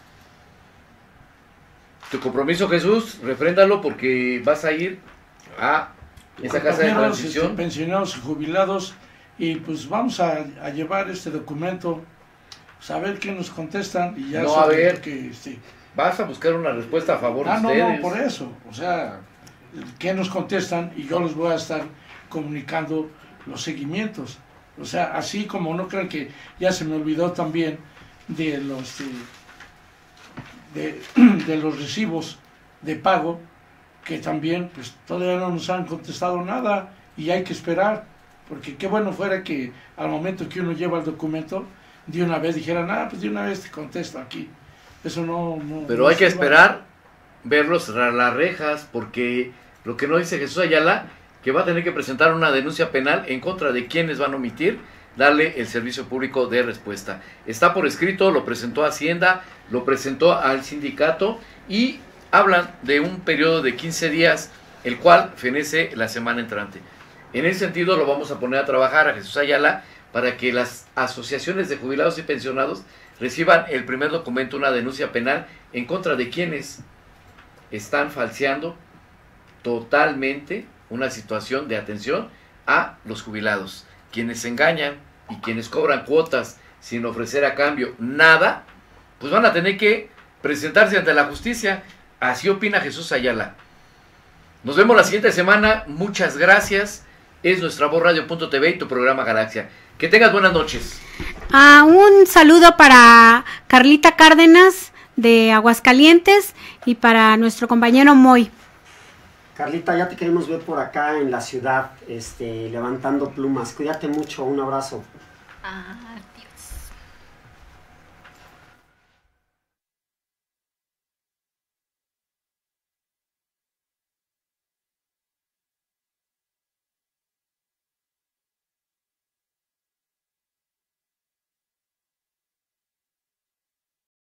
Tu compromiso, Jesús, refréndalo porque vas a ir a esa casa de Compañeros, transición. este, pensionados y jubilados, y pues vamos a, a llevar este documento, pues, a ver qué nos contestan y ya No, sobre a ver. lo que, este, Vas a buscar una respuesta a favor ah, de no, ustedes. no, por eso, o sea, qué nos contestan y yo les voy a estar comunicando los seguimientos. O sea, así como no crean que ya se me olvidó también de los eh, de, de los recibos de pago, que también pues todavía no nos han contestado nada y hay que esperar, porque qué bueno fuera que al momento que uno lleva el documento de una vez dijeran, ah, pues de una vez te contesto aquí. Eso no, no Pero no hay que se va. esperar, verlos cerrar las rejas, porque lo que no dice Jesús Ayala, que va a tener que presentar una denuncia penal en contra de quienes van a omitir darle el servicio público de respuesta. Está por escrito, lo presentó a Hacienda, lo presentó al sindicato y hablan de un periodo de quince días, el cual fenece la semana entrante. En ese sentido lo vamos a poner a trabajar a Jesús Ayala para que las asociaciones de jubilados y pensionados reciban el primer documento, una denuncia penal en contra de quienes están falseando totalmente una situación de atención a los jubilados. Quienes engañan y quienes cobran cuotas sin ofrecer a cambio nada, pues van a tener que presentarse ante la justicia. Así opina Jesús Ayala. Nos vemos la siguiente semana. Muchas gracias. Es nuestra voz radio punto t v y tu programa Galaxia. Que tengas buenas noches. Ah, un saludo para Carlita Cárdenas de Aguascalientes y para nuestro compañero Moy. Carlita, ya te queremos ver por acá en la ciudad, este, levantando plumas. Cuídate mucho, un abrazo. Ah,